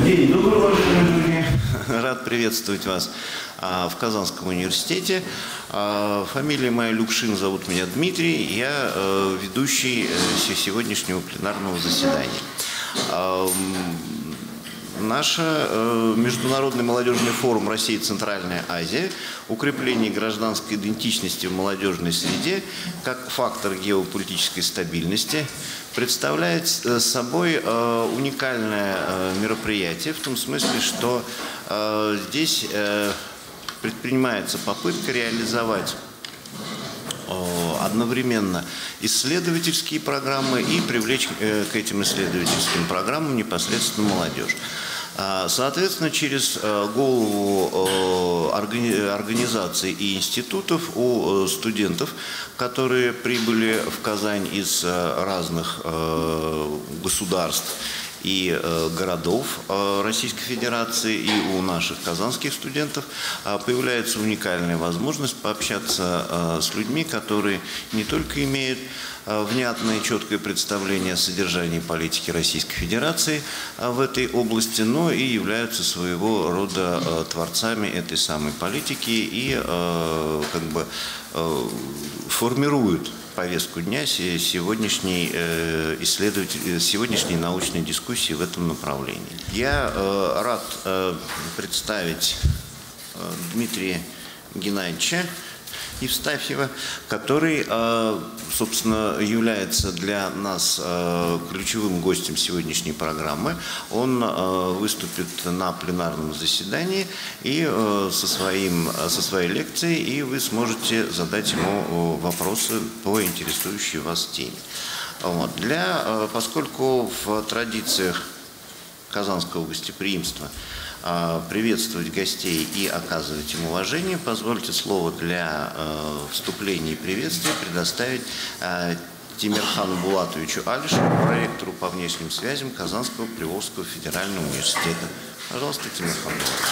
День добрый, уважаемые друзья. Рад приветствовать вас в Казанском университете. Фамилия моя Люкшин, зовут меня Дмитрий. Я ведущий сегодняшнего пленарного заседания. Наш Международный молодежный форум России и Центральная Азия «Укрепление гражданской идентичности в молодежной среде как фактор геополитической стабильности» представляет собой уникальное мероприятие в том смысле, что здесь предпринимается попытка реализовать одновременно исследовательские программы и привлечь к этим исследовательским программам непосредственно молодежь. Соответственно, через голову организаций и институтов у студентов, которые прибыли в Казань из разных государств и городов Российской Федерации, и у наших казанских студентов появляется уникальная возможность пообщаться с людьми, которые не только имеют внятное и четкое представление о содержании политики Российской Федерации в этой области, но и являются своего рода творцами этой самой политики и формируют повестку дня сегодняшней научной дискуссии в этом направлении. Я рад представить Дмитрия Геннадьевича Евстафьева, который, собственно, является для нас ключевым гостем сегодняшней программы. Он выступит на пленарном заседании и со своей лекцией, и вы сможете задать ему вопросы по интересующей вас теме. Вот. Поскольку в традициях казанского гостеприимства приветствовать гостей и оказывать им уважение, позвольте слово для вступления и приветствия предоставить Тимирхану Булатовичу Алишеву, проректору по внешним связям Казанского Приволжского федерального университета. Пожалуйста, Тимирхан Булатович.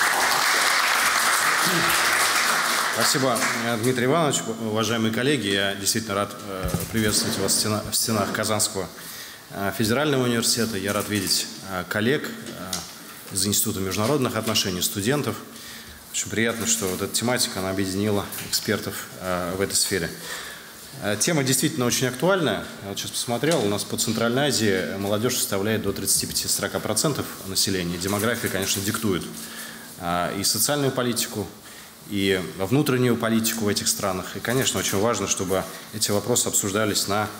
Спасибо, Дмитрий Иванович. Уважаемые коллеги, я действительно рад приветствовать вас в стенах Казанского федерального университета. Я рад видеть коллег из Института международных отношений, студентов. Очень приятно, что вот эта тематика, она объединила экспертов в этой сфере. Тема действительно очень актуальная. Я вот сейчас посмотрел, у нас по Центральной Азии молодежь составляет до 35–40% населения. Демография, конечно, диктует и социальную политику, и внутреннюю политику в этих странах. И, конечно, очень важно, чтобы эти вопросы обсуждались на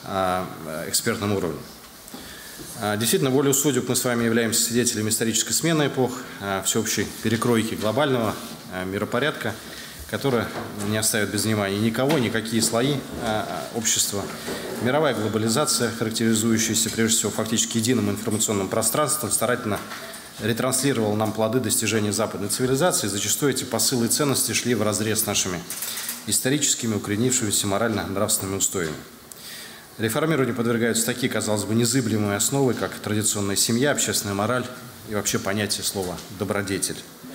экспертном уровне. Действительно, волею судеб мы с вами являемся свидетелями исторической смены эпох, всеобщей перекройки глобального миропорядка, которая не оставит без внимания никого, никакие слои общества. Мировая глобализация, характеризующаяся прежде всего фактически единым информационным пространством, старательно ретранслировала нам плоды достижения западной цивилизации. Зачастую эти посылы и ценности шли вразрез с нашими историческими, укоренившимися морально-нравственными устоями. Реформированию подвергаются такие, казалось бы, незыблемые основы, как традиционная семья, общественная мораль и вообще понятие слова «добродетель».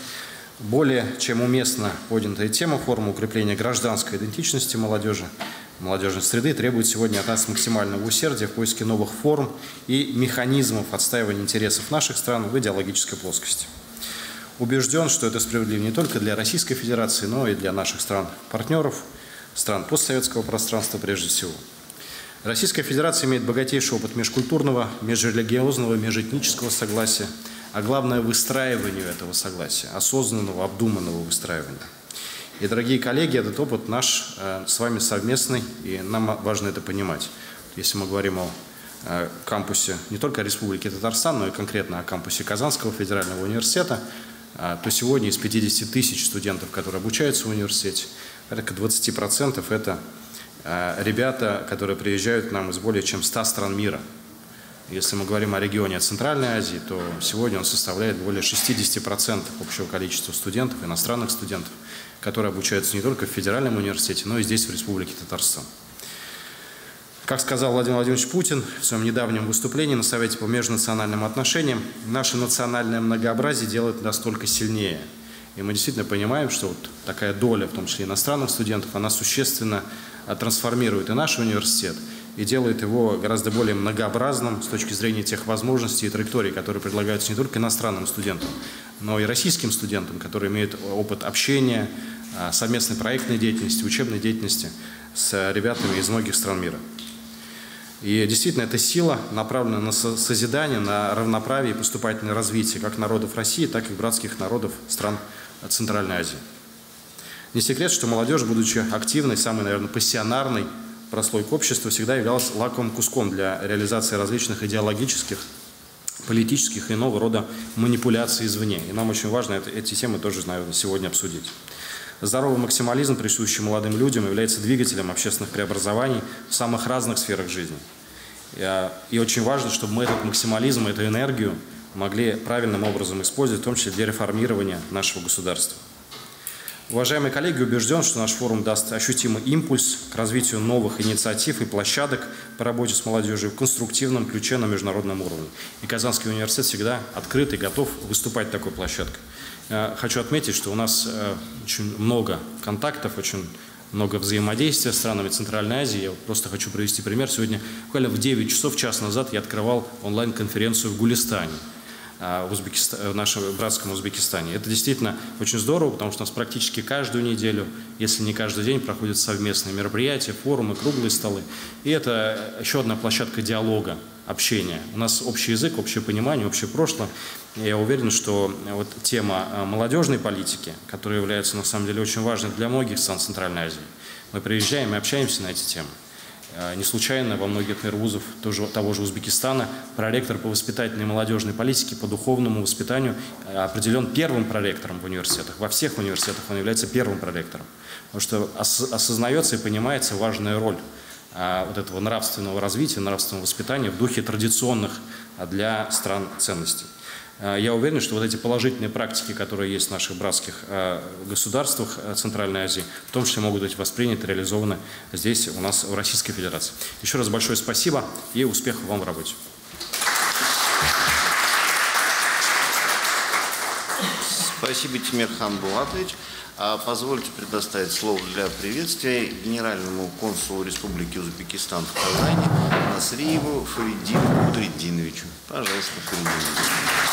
Более чем уместно поднятая тема форума укрепления гражданской идентичности молодежи, молодежной среды требует сегодня от нас максимального усердия в поиске новых форм и механизмов отстаивания интересов наших стран в идеологической плоскости. Убежден, что это справедливо не только для Российской Федерации, но и для наших стран-партнеров, стран постсоветского пространства прежде всего. Российская Федерация имеет богатейший опыт межкультурного, межрелигиозного, межэтнического согласия, а главное – выстраиванию этого согласия, осознанного, обдуманного выстраивания. И, дорогие коллеги, этот опыт наш с вами совместный, и нам важно это понимать. Если мы говорим о кампусе не только Республики Татарстан, но и конкретно о кампусе Казанского федерального университета, то сегодня из 50 тысяч студентов, которые обучаются в университете, порядка 20% – это ребята, которые приезжают к нам из более чем 100 стран мира. Если мы говорим о регионе Центральной Азии, то сегодня он составляет более 60% общего количества студентов, иностранных студентов, которые обучаются не только в Федеральном университете, но и здесь, в Республике Татарстан. Как сказал Владимир Владимирович Путин в своем недавнем выступлении на Совете по межнациональным отношениям, наше национальное многообразие делает нас только сильнее. И мы действительно понимаем, что вот такая доля, в том числе иностранных студентов, она существенно трансформирует и наш университет, и делает его гораздо более многообразным с точки зрения тех возможностей и траекторий, которые предлагаются не только иностранным студентам, но и российским студентам, которые имеют опыт общения, совместной проектной деятельности, учебной деятельности с ребятами из многих стран мира. И действительно, эта сила направлена на созидание, на равноправие и поступательное развитие как народов России, так и братских народов стран Центральной Азии. Не секрет, что молодежь, будучи активной, самой, наверное, пассионарной прослойкой общества, всегда являлась лакомым куском для реализации различных идеологических, политических и иного рода манипуляций извне. И нам очень важно эти темы тоже, наверное, сегодня обсудить. Здоровый максимализм, присущий молодым людям, является двигателем общественных преобразований в самых разных сферах жизни. И очень важно, чтобы мы этот максимализм, эту энергию могли правильным образом использовать, в том числе для реформирования нашего государства. Уважаемые коллеги, убежден, что наш форум даст ощутимый импульс к развитию новых инициатив и площадок по работе с молодежью в конструктивном ключе на международном уровне. И Казанский университет всегда открыт и готов выступать такой площадкой. Хочу отметить, что у нас очень много контактов, очень много взаимодействия с странами Центральной Азии. Я просто хочу привести пример. Сегодня, буквально в 9 часов, час назад, я открывал онлайн-конференцию в Гулистане, в нашем братском Узбекистане. Это действительно очень здорово, потому что у нас практически каждую неделю, если не каждый день, проходят совместные мероприятия, форумы, круглые столы. И это еще одна площадка диалога, общения. У нас общий язык, общее понимание, общее прошлое. Я уверен, что вот тема молодежной политики, которая является на самом деле очень важной для многих стран Центральной Азии, мы приезжаем и общаемся на эти темы. Не случайно во многих вузов того же Узбекистана проректор по воспитательной и молодежной политике, по духовному воспитанию определен первым проректором в университетах. Во всех университетах он является первым проректором. Потому что осознается и понимается важная роль вот этого нравственного развития, нравственного воспитания в духе традиционных для стран ценностей. Я уверен, что вот эти положительные практики, которые есть в наших братских государствах Центральной Азии, в том числе могут быть восприняты, реализованы здесь у нас в Российской Федерации. Еще раз большое спасибо и успехов вам в работе. Спасибо, Тимирхан Булатович. Позвольте предоставить слово для приветствия генеральному консулу Республики Узбекистан в Казани Насриеву Фаридину Кудриддиновичу. Пожалуйста, Фаридин.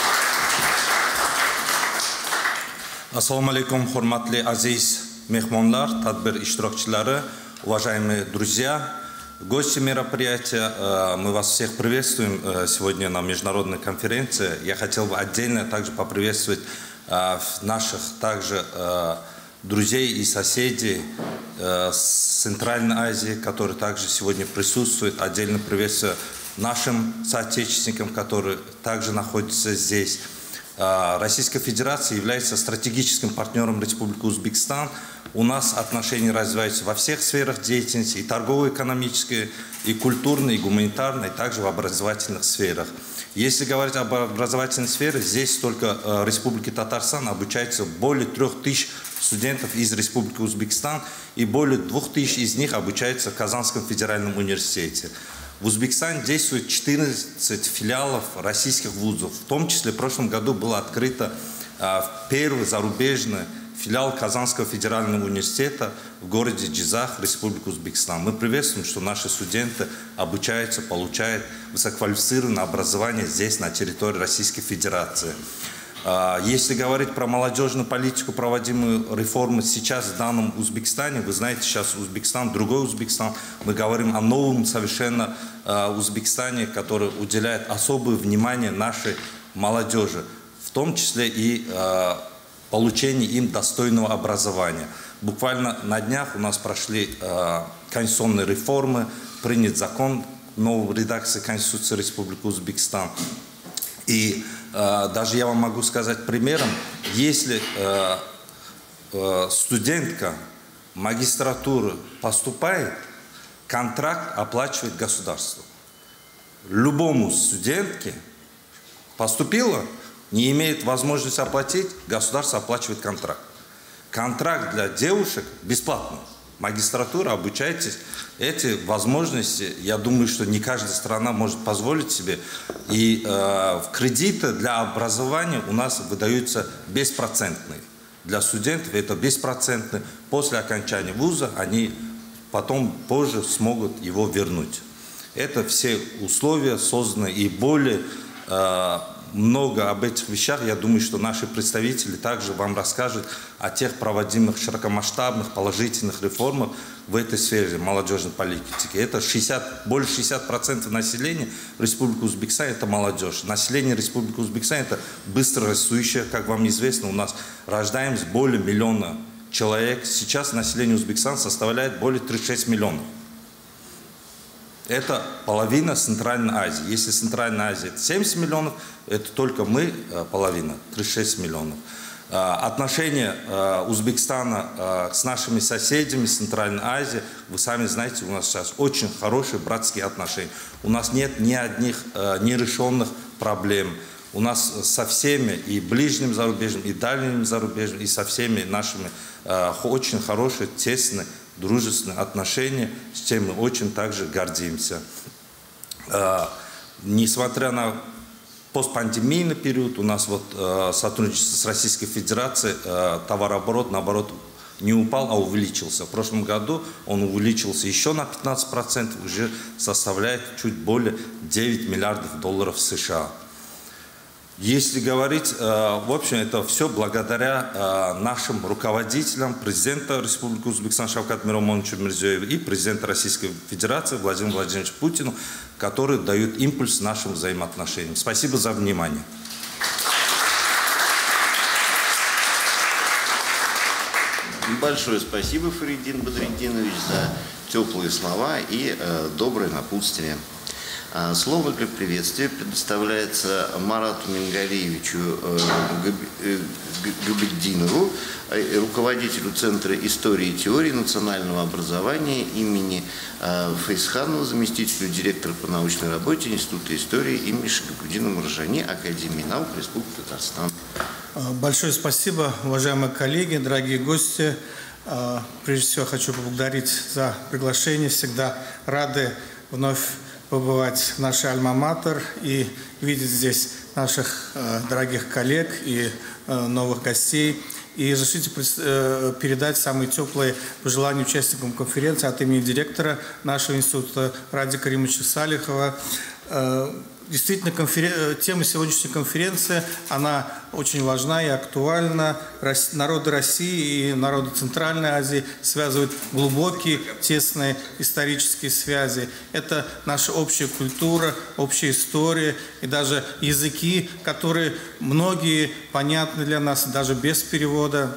Ассаламу алейкум, хурматли азиз мехмонлар, тадбир иштирокчилары, уважаемые друзья, гости мероприятия. Мы вас всех приветствуем сегодня на международной конференции. Я хотел бы отдельно также поприветствовать наших также друзей и соседей с Центральной Азии, которые также сегодня присутствуют. Отдельно приветствую нашим соотечественникам, которые также находятся здесь. Российская Федерация является стратегическим партнером Республики Узбекистан. У нас отношения развиваются во всех сферах деятельности, и торгово-экономической, и культурной, и гуманитарной, и также в образовательных сферах. Если говорить об образовательной сфере, здесь только в Республике Татарстан обучается более 3000 студентов из Республики Узбекистан, и более 2000 из них обучаются в Казанском федеральном университете. В Узбекистане действует 14 филиалов российских вузов. В том числе в прошлом году было открыто первый зарубежный филиал Казанского федерального университета в городе Джизах, Республика Узбекистан. Мы приветствуем, что наши студенты обучаются, получают высококвалифицированное образование здесь, на территории Российской Федерации. Если говорить про молодежную политику, проводимую реформы сейчас в данном Узбекистане, вы знаете, сейчас Узбекистан, другой Узбекистан, мы говорим о новом совершенно Узбекистане, который уделяет особое внимание нашей молодежи, в том числе и получению им достойного образования. Буквально на днях у нас прошли конституционные реформы, принят закон новой редакции Конституции Республики Узбекистан. И даже я вам могу сказать примером, если студентка магистратуры поступает, контракт оплачивает государство. Любому студентке поступила, не имеет возможности оплатить, государство оплачивает контракт. Контракт для девушек бесплатный. Магистратура, обучайтесь. Эти возможности, я думаю, что не каждая страна может позволить себе. И кредиты для образования у нас выдаются беспроцентные. Для студентов это беспроцентные. После окончания вуза они потом позже смогут его вернуть. Это все условия созданы и более много об этих вещах. Я думаю, что наши представители также вам расскажут о тех проводимых широкомасштабных положительных реформах в этой сфере молодежной политики. Это больше 60% населения Республики Узбекистан – это молодежь. Население Республики Узбекистан – это быстро растущее, как вам известно, у нас рождаемость более миллиона человек. Сейчас население Узбекистана составляет более 36 миллионов. Это половина Центральной Азии. Если Центральная Азия это 70 миллионов, это только мы половина, 36 миллионов. Отношения Узбекистана с нашими соседями Центральной Азии, вы сами знаете, у нас сейчас очень хорошие братские отношения. У нас нет ни одних нерешенных проблем. У нас со всеми, и ближним зарубежьем, и дальним зарубежьем, и со всеми нашими очень хорошие, тесные, дружественные отношения, с чем мы очень также гордимся. Несмотря на постпандемийный период, у нас сотрудничество с Российской Федерацией, товарооборот, наоборот, не упал, а увеличился. В прошлом году он увеличился еще на 15%, уже составляет чуть более 9 миллиардов долларов США. Если говорить, в общем, это все благодаря нашим руководителям, президента Республики Узбекистан Шавкат Миромоновичу Мирзиёеву и президента Российской Федерации Владимиру Владимировичу Путину, которые дают импульс нашим взаимоотношениям. Спасибо за внимание. Большое спасибо, Фаридин Бадридинович, за теплые слова и доброе напутствие. Слово для приветствия предоставляется Марату Мингалиевичу Габеддинову, руководителю Центра истории и теории национального образования имени Фейсханова, заместителю директора по научной работе Института истории имени Шагабуддина Маржани, Академии наук Республики Татарстан. Большое спасибо, уважаемые коллеги, дорогие гости. Прежде всего хочу поблагодарить за приглашение. Всегда рады вновь побывать в нашей альма-матер и видеть здесь наших дорогих коллег и новых гостей. И разрешите передать самые теплые пожелания участникам конференции от имени директора нашего института Ради Каримовича Салихова. Действительно, тема сегодняшней конференции, она очень важна и актуальна. Народы России и народы Центральной Азии связывают глубокие, тесные исторические связи. Это наша общая культура, общая история и даже языки, которые многие понятны для нас, даже без перевода.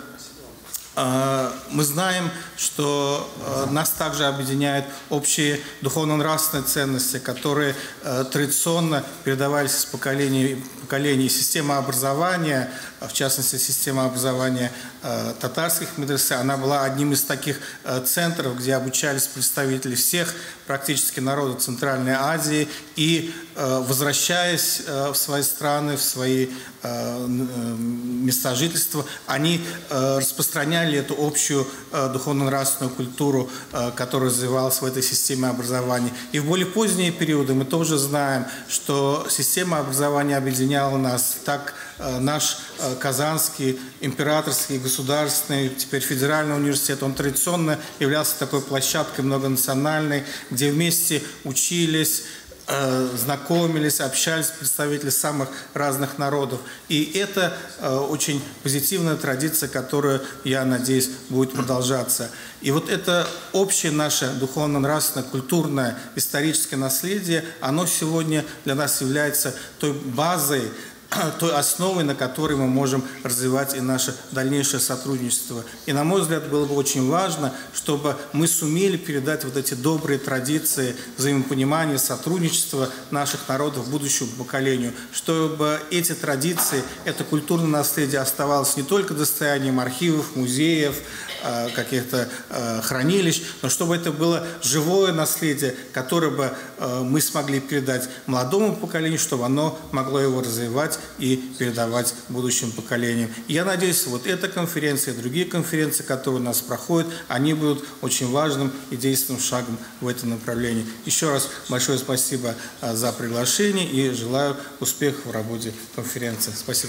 Мы знаем, что нас также объединяют общие духовно-нравственные ценности, которые традиционно передавались из поколения в поколение. Система образования, в частности, система образования татарских медресе, она была одним из таких центров, где обучались представители всех практически народов Центральной Азии и, возвращаясь в свои страны, в свои места жительства, они распространяли эту общую духовно-нравственную культуру, которая развивалась в этой системе образования. И в более поздние периоды мы тоже знаем, что система образования объединяла нас. Так наш Казанский императорский государственный, теперь федеральный университет, он традиционно являлся такой площадкой многонациональной, где вместе учились, знакомились, общались представители самых разных народов. И это очень позитивная традиция, которая, я надеюсь, будет продолжаться. И вот это общее наше духовно-нравственное, культурное, историческое наследие, оно сегодня для нас является той базой, той основой, на которой мы можем развивать и наше дальнейшее сотрудничество. И, на мой взгляд, было бы очень важно, чтобы мы сумели передать вот эти добрые традиции взаимопонимания, сотрудничества наших народов будущему поколению, чтобы эти традиции, это культурное наследие оставалось не только достоянием архивов, музеев, каких-то хранилищ, но чтобы это было живое наследие, которое бы мы смогли передать молодому поколению, чтобы оно могло его развивать и передавать будущим поколениям. И я надеюсь, вот эта конференция и другие конференции, которые у нас проходят, они будут очень важным и действенным шагом в этом направлении. Еще раз большое спасибо за приглашение и желаю успехов в работе конференции. Спасибо.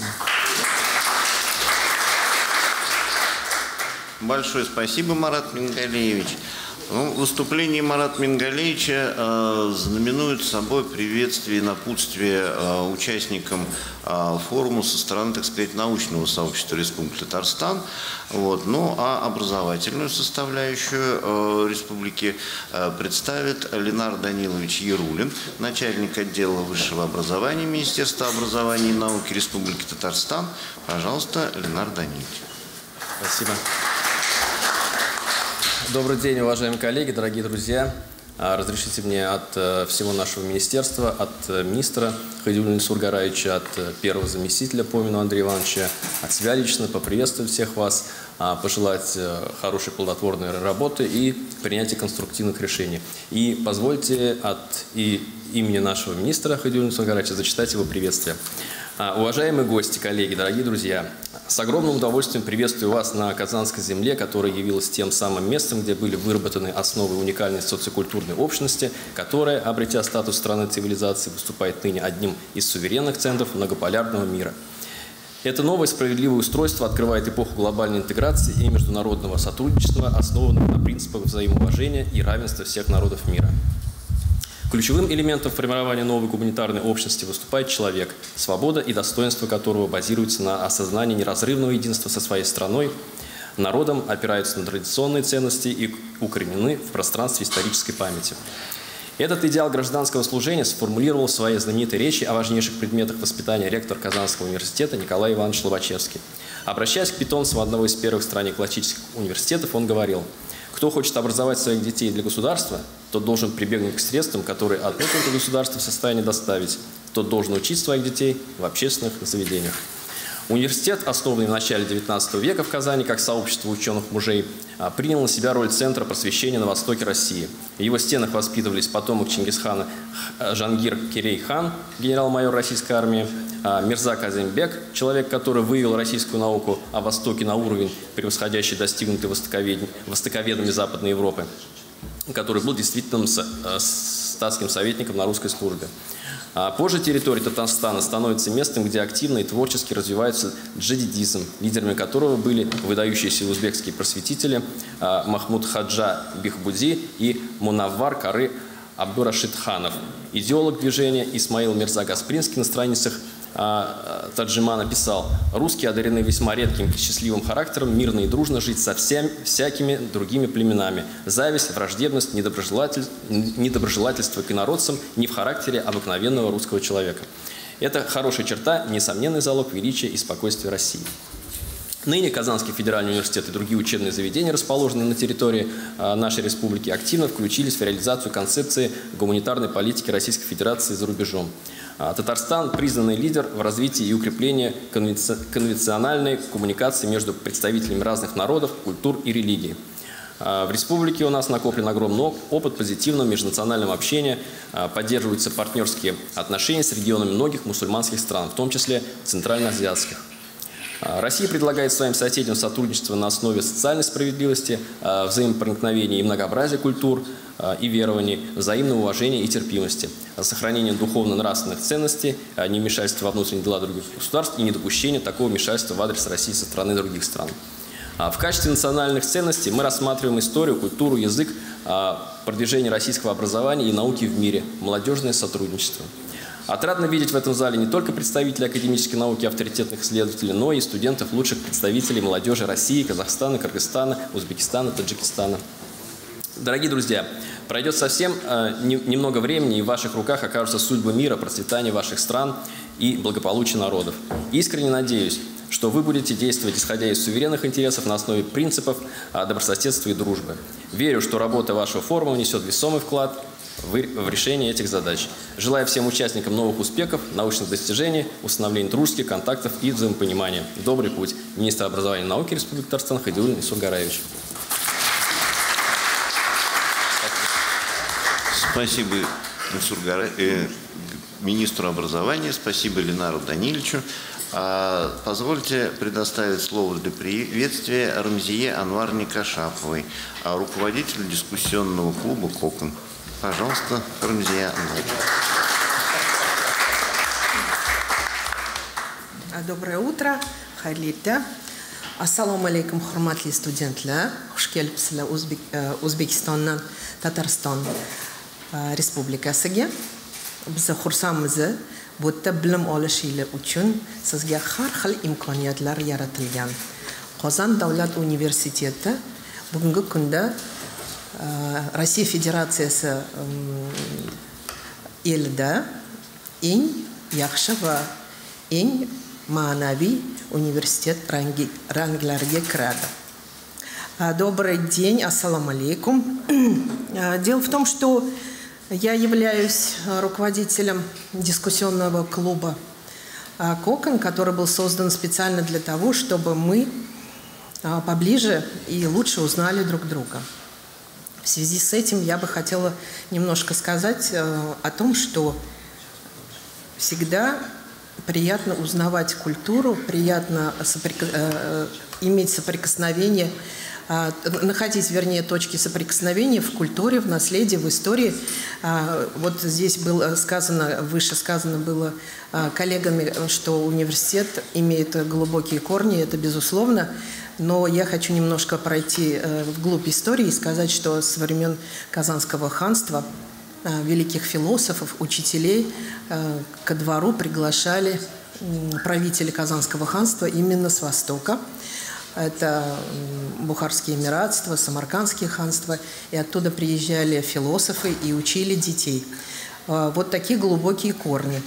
Большое спасибо, Марат Мингалиевич. Ну, выступление Марата Мингалевича знаменует собой приветствие и напутствие участникам форума со стороны, так сказать, научного сообщества Республики Татарстан. Вот. Ну, а образовательную составляющую республики представит Ленар Данилович Ярулин, начальник отдела высшего образования Министерства образования и науки Республики Татарстан. Пожалуйста, Ленар Данилович. Спасибо. Добрый день, уважаемые коллеги, дорогие друзья. Разрешите мне от всего нашего министерства, от министра Хайдуллина Сургараевича, от первого заместителя Помина Андрея Ивановича, от себя лично поприветствовать всех вас, пожелать хорошей плодотворной работы и принятия конструктивных решений. И позвольте от имени нашего министра Хайдуллина Сургараевича зачитать его приветствие. Уважаемые гости, коллеги, дорогие друзья, с огромным удовольствием приветствую вас на Казанской земле, которая явилась тем самым местом, где были выработаны основы уникальной социокультурной общности, которая, обретя статус страны цивилизации, выступает ныне одним из суверенных центров многополярного мира. Это новое справедливое устройство открывает эпоху глобальной интеграции и международного сотрудничества, основанного на принципах взаимоуважения и равенства всех народов мира. Ключевым элементом формирования новой гуманитарной общности выступает человек, свобода и достоинство которого базируются на осознании неразрывного единства со своей страной, народом, опираются на традиционные ценности и укоренены в пространстве исторической памяти. Этот идеал гражданского служения сформулировал в своей знаменитой речи о важнейших предметах воспитания ректор Казанского университета Николай Иванович Лобачевский. Обращаясь к питомцам одного из первых в стране классических университетов, он говорил: «Кто хочет образовать своих детей для государства, тот должен прибегнуть к средствам, которые одно только государство в состоянии доставить. Тот должен учить своих детей в общественных заведениях». Университет, основанный в начале XIX века в Казани как сообщество ученых-мужей, принял на себя роль центра просвещения на востоке России. В его стенах воспитывались потомок Чингисхана Жангир Керей-хан, генерал-майор российской армии, Мирза Казимбек, человек, который вывел российскую науку о Востоке на уровень, превосходящий достигнутый востоковедами Западной Европы, который был действительным статским советником на русской службе. Позже территория Татарстана становится местом, где активно и творчески развивается джадидизм, лидерами которого были выдающиеся узбекские просветители Махмуд Хаджа Бихбуди и Мунаввар Кары Абдурашидханов. Идеолог движения Исмаил Мирза Гаспринский на страницах Таджимана писал: «Русские одарены весьма редким и счастливым характером мирно и дружно жить со всякими другими племенами. Зависть, враждебность, недоброжелательство к инородцам не в характере обыкновенного русского человека». Это хорошая черта, несомненный залог величия и спокойствия России. Ныне Казанский федеральный университет и другие учебные заведения, расположенные на территории нашей республики, активно включились в реализацию концепции гуманитарной политики Российской Федерации за рубежом. Татарстан – признанный лидер в развитии и укреплении конвенциональной коммуникации между представителями разных народов, культур и религий. В республике у нас накоплен огромный опыт позитивного межнационального общения, поддерживаются партнерские отношения с регионами многих мусульманских стран, в том числе центральноазиатских. Россия предлагает своим соседям сотрудничество на основе социальной справедливости, взаимопроникновения и многообразия культур и верований, взаимного уважения и терпимости, сохранения духовно-нравственных ценностей, невмешательства во внутренние дела других государств и недопущения такого вмешательства в адрес России со стороны других стран. В качестве национальных ценностей мы рассматриваем историю, культуру, язык, продвижение российского образования и науки в мире, молодежное сотрудничество. Отрадно видеть в этом зале не только представителей академической науки, авторитетных исследователей, но и студентов, лучших представителей молодежи России, Казахстана, Кыргызстана, Узбекистана, Таджикистана. Дорогие друзья, пройдет совсем немного времени, и в ваших руках окажутся судьбы мира, процветания ваших стран и благополучия народов. Искренне надеюсь, что вы будете действовать, исходя из суверенных интересов на основе принципов добрососедства и дружбы. Верю, что работа вашего форума внесет весомый вклад в решение этих задач. Желаю всем участникам новых успехов, научных достижений, установления дружеских контактов и взаимопонимания. Добрый путь. Министр образования и науки Республики Татарстан Хайдуллин Сургараевич. Спасибо министру образования, спасибо Ленару Даниловичу. Позвольте предоставить слово для приветствия Рамзие Анварне Кашаповой, руководителю дискуссионного клуба «Кокон». Пожалуйста, Рамзия Анварне. Доброе утро, Хайлитя. Assalomu alaykum, hurmatli studentlar. Xush kelibsizlar O'zbekistondan Tatariston Respublikasiga. Biz xursandmiz. Bu yerda bilim olishinglar uchun sizga har xil imkoniyatlar yaratilgan. Qozon davlat universiteti bugungi kunda Rossiya Federatsiyasi elida eng yaxshi va eng ma'naviy universitet ranglariga kiradi. Добрый день, ассаламу алейкум. Дело в том, что я являюсь руководителем дискуссионного клуба «Кокон», который был создан специально для того, чтобы мы поближе и лучше узнали друг друга. В связи с этим я бы хотела немножко сказать о том, что всегда приятно узнавать культуру, приятно иметь соприкосновение, находить, вернее, точки соприкосновения в культуре, в наследии, в истории. Вот здесь было сказано, выше сказано было коллегами, что университет имеет глубокие корни, это безусловно. Но я хочу немножко пройти вглубь истории и сказать, что со времен Казанского ханства великих философов, учителей ко двору приглашали правители Казанского ханства именно с востока. Это Бухарские эмиратства, Самаркандские ханства. И оттуда приезжали философы и учили детей. Вот такие глубокие корни.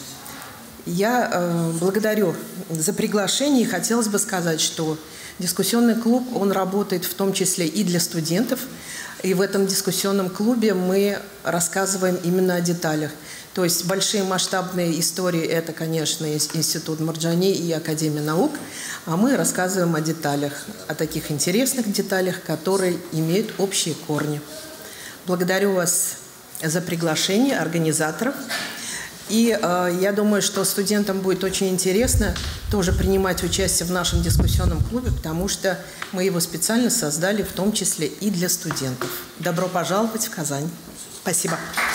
Я благодарю за приглашение и хотелось бы сказать, что дискуссионный клуб, он работает в том числе и для студентов. И в этом дискуссионном клубе мы рассказываем именно о деталях. То есть большие масштабные истории – это, конечно, Институт Марджани и Академия наук. А мы рассказываем о деталях, о таких интересных деталях, которые имеют общие корни. Благодарю вас за приглашение организаторов. И я думаю, что студентам будет очень интересно тоже принимать участие в нашем дискуссионном клубе, потому что мы его специально создали, в том числе и для студентов. Добро пожаловать в Казань. Спасибо.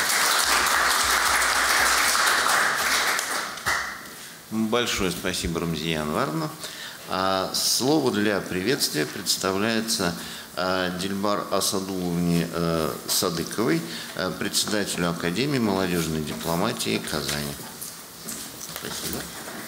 Большое спасибо, Рамзия Анваровна. Слово для приветствия представляется Дильбар Асадуловне Садыковой, председателю Академии молодежной дипломатии Казани. Спасибо.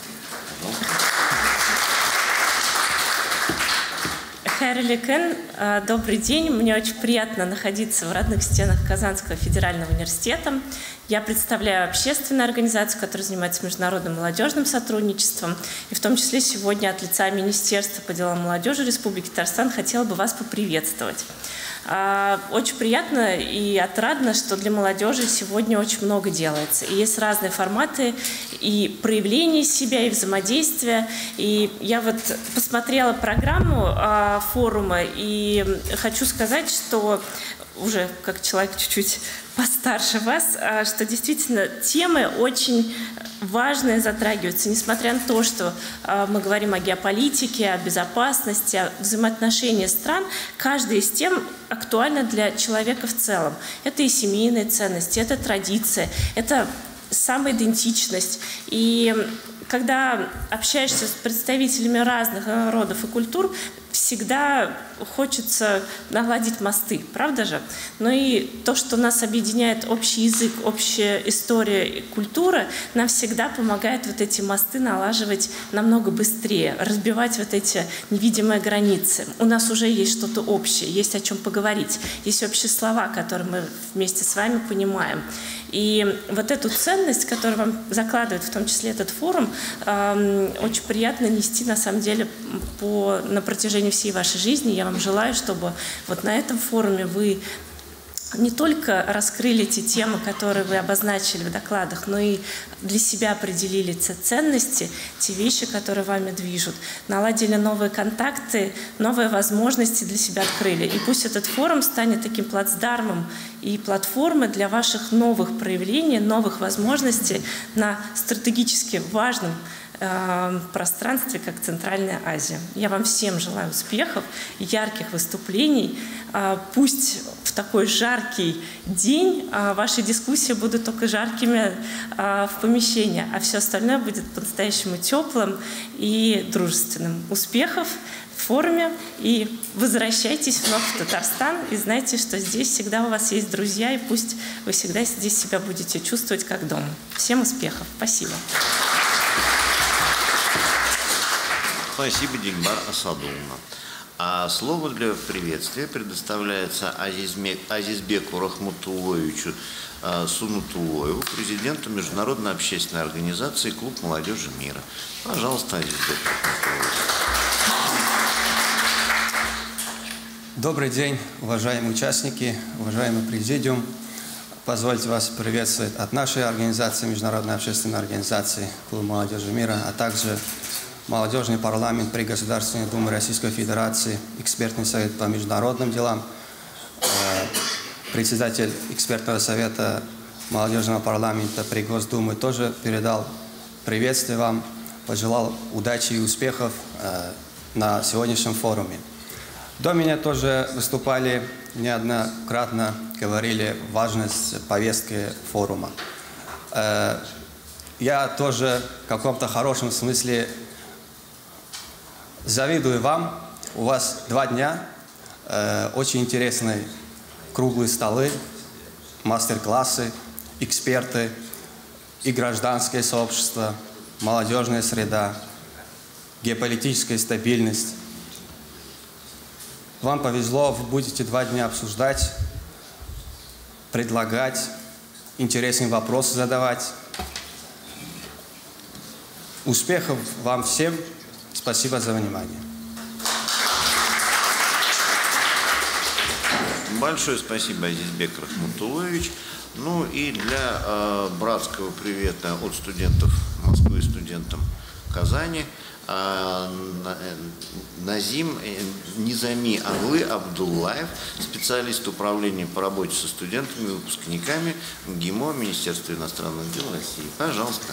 Хайрлы күн, добрый день. Мне очень приятно находиться в родных стенах Казанского федерального университета. Я представляю общественную организацию, которая занимается международным молодежным сотрудничеством. И в том числе сегодня от лица Министерства по делам молодежи Республики Татарстан хотела бы вас поприветствовать. Очень приятно и отрадно, что для молодежи сегодня очень много делается. И есть разные форматы и проявления себя, и взаимодействия. И я вот посмотрела программу форума и хочу сказать, что уже как человек чуть-чуть постарше вас, что действительно темы очень важные затрагиваются, несмотря на то, что мы говорим о геополитике, о безопасности, о взаимоотношении стран, каждая из тем актуальна для человека в целом. Это и семейные ценности, это традиции, это самоидентичность. И когда общаешься с представителями разных народов и культур, всегда хочется наладить мосты, правда же? Но и то, что нас объединяет общий язык, общая история и культура, нам всегда помогает вот эти мосты налаживать намного быстрее, разбивать вот эти невидимые границы. У нас уже есть что-то общее, есть о чем поговорить, есть общие слова, которые мы вместе с вами понимаем. И вот эту ценность, которую вам закладывает в том числе этот форум, очень приятно нести на самом деле на протяжении всей вашей жизни. Я вам желаю, чтобы вот на этом форуме вы не только раскрыли те темы, которые вы обозначили в докладах, но и для себя определили те ценности, те вещи, которые вами движут, наладили новые контакты, новые возможности для себя открыли. И пусть этот форум станет таким плацдармом и платформой для ваших новых проявлений, новых возможностей на стратегически важном пространстве, как Центральная Азия. Я вам всем желаю успехов, ярких выступлений. Пусть в такой жаркий день ваши дискуссии будут только жаркими в помещении, а все остальное будет по-настоящему теплым и дружественным. Успехов в форуме, и возвращайтесь вновь в Татарстан, и знайте, что здесь всегда у вас есть друзья, и пусть вы всегда здесь себя будете чувствовать как дома. Всем успехов. Спасибо. Спасибо, Дильбар Асадуловна. А слово для приветствия предоставляется Азизбеку Рахматулловичу Сунутуллоеву, президенту Международной общественной организации «Клуб молодежи мира». Пожалуйста, Азизбек Рахматуллович. Добрый день, уважаемые участники, уважаемый президиум. Позвольте вас приветствовать от нашей организации, Международной общественной организации «Клуб молодежи мира», а также Молодежный парламент при Государственной Думе Российской Федерации, Экспертный совет по международным делам, председатель экспертного совета Молодежного парламента при Госдуме тоже передал приветствие вам, пожелал удачи и успехов на сегодняшнем форуме. До меня тоже выступали неоднократно, говорили важность повестки форума. Я тоже в каком-то хорошем смысле завидую вам. У вас 2 дня, очень интересные круглые столы, мастер-классы, эксперты и гражданское сообщество, молодежная среда, геополитическая стабильность. Вам повезло, вы будете 2 дня обсуждать, предлагать, интересные вопросы задавать. Успехов вам всем! Спасибо за внимание. Большое спасибо, Азизбек Рахматуллович. Ну и для братского привета от студентов Москвы и студентам Казани Низами Аглы Абдуллаев, специалист управления по работе со студентами и выпускниками МГИМО, Министерства иностранных дел России. Пожалуйста.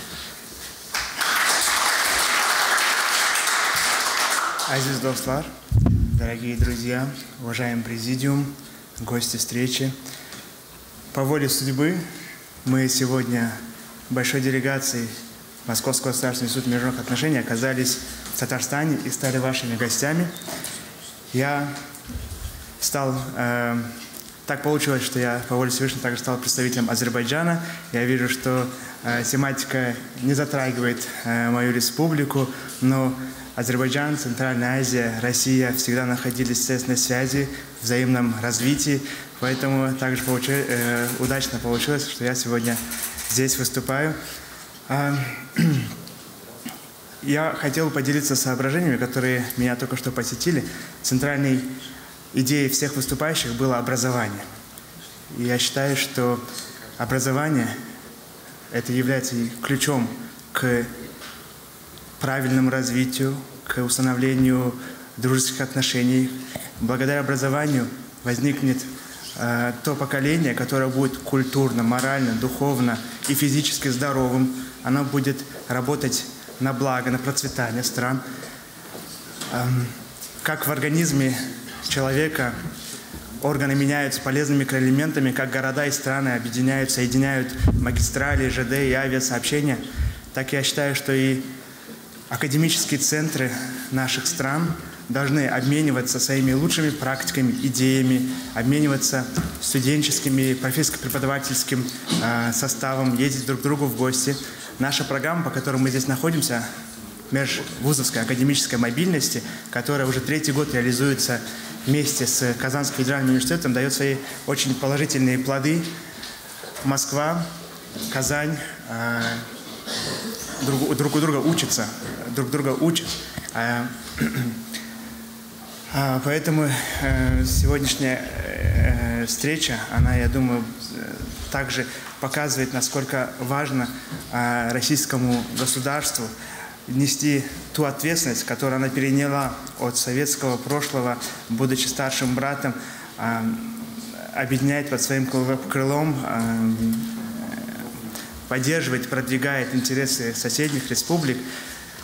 Азиз Достлар, дорогие друзья, уважаемый президиум, гости встречи. По воле судьбы мы сегодня большой делегацией Московского государственного института международных отношений оказались в Татарстане и стали вашими гостями. Я стал, так получилось, что я по воле Всевышнего также стал представителем Азербайджана. Я вижу, что тематика не затрагивает мою республику, но Азербайджан, Центральная Азия, Россия всегда находились в тесной связи, в взаимном развитии. Поэтому также удачно получилось, что я сегодня здесь выступаю. Я хотел поделиться соображениями, которые меня только что посетили. Центральной идеей всех выступающих было образование. И я считаю, что образование это является ключом к правильному развитию, к установлению дружеских отношений. Благодаря образованию возникнет то поколение, которое будет культурно, морально, духовно и физически здоровым. Оно будет работать на благо, на процветание стран. Как в организме человека органы меняются полезными микроэлементами, как города и страны объединяют, соединяют магистрали, ЖД и авиасообщения, так я считаю, что и академические центры наших стран должны обмениваться своими лучшими практиками, идеями, обмениваться студенческими, профессорско-преподавательским составом, ездить друг к другу в гости. Наша программа, по которой мы здесь находимся, межвузовской академической мобильности, которая уже 3-й год реализуется вместе с Казанским федеральным университетом, дает свои очень положительные плоды. Москва, Казань друг у друга учатся, друг друга учат. Поэтому сегодняшняя встреча, она, я думаю, также показывает, насколько важно российскому государству нести ту ответственность, которую она переняла от советского прошлого, будучи старшим братом, объединяет под своим крылом, поддерживает, продвигает интересы соседних республик.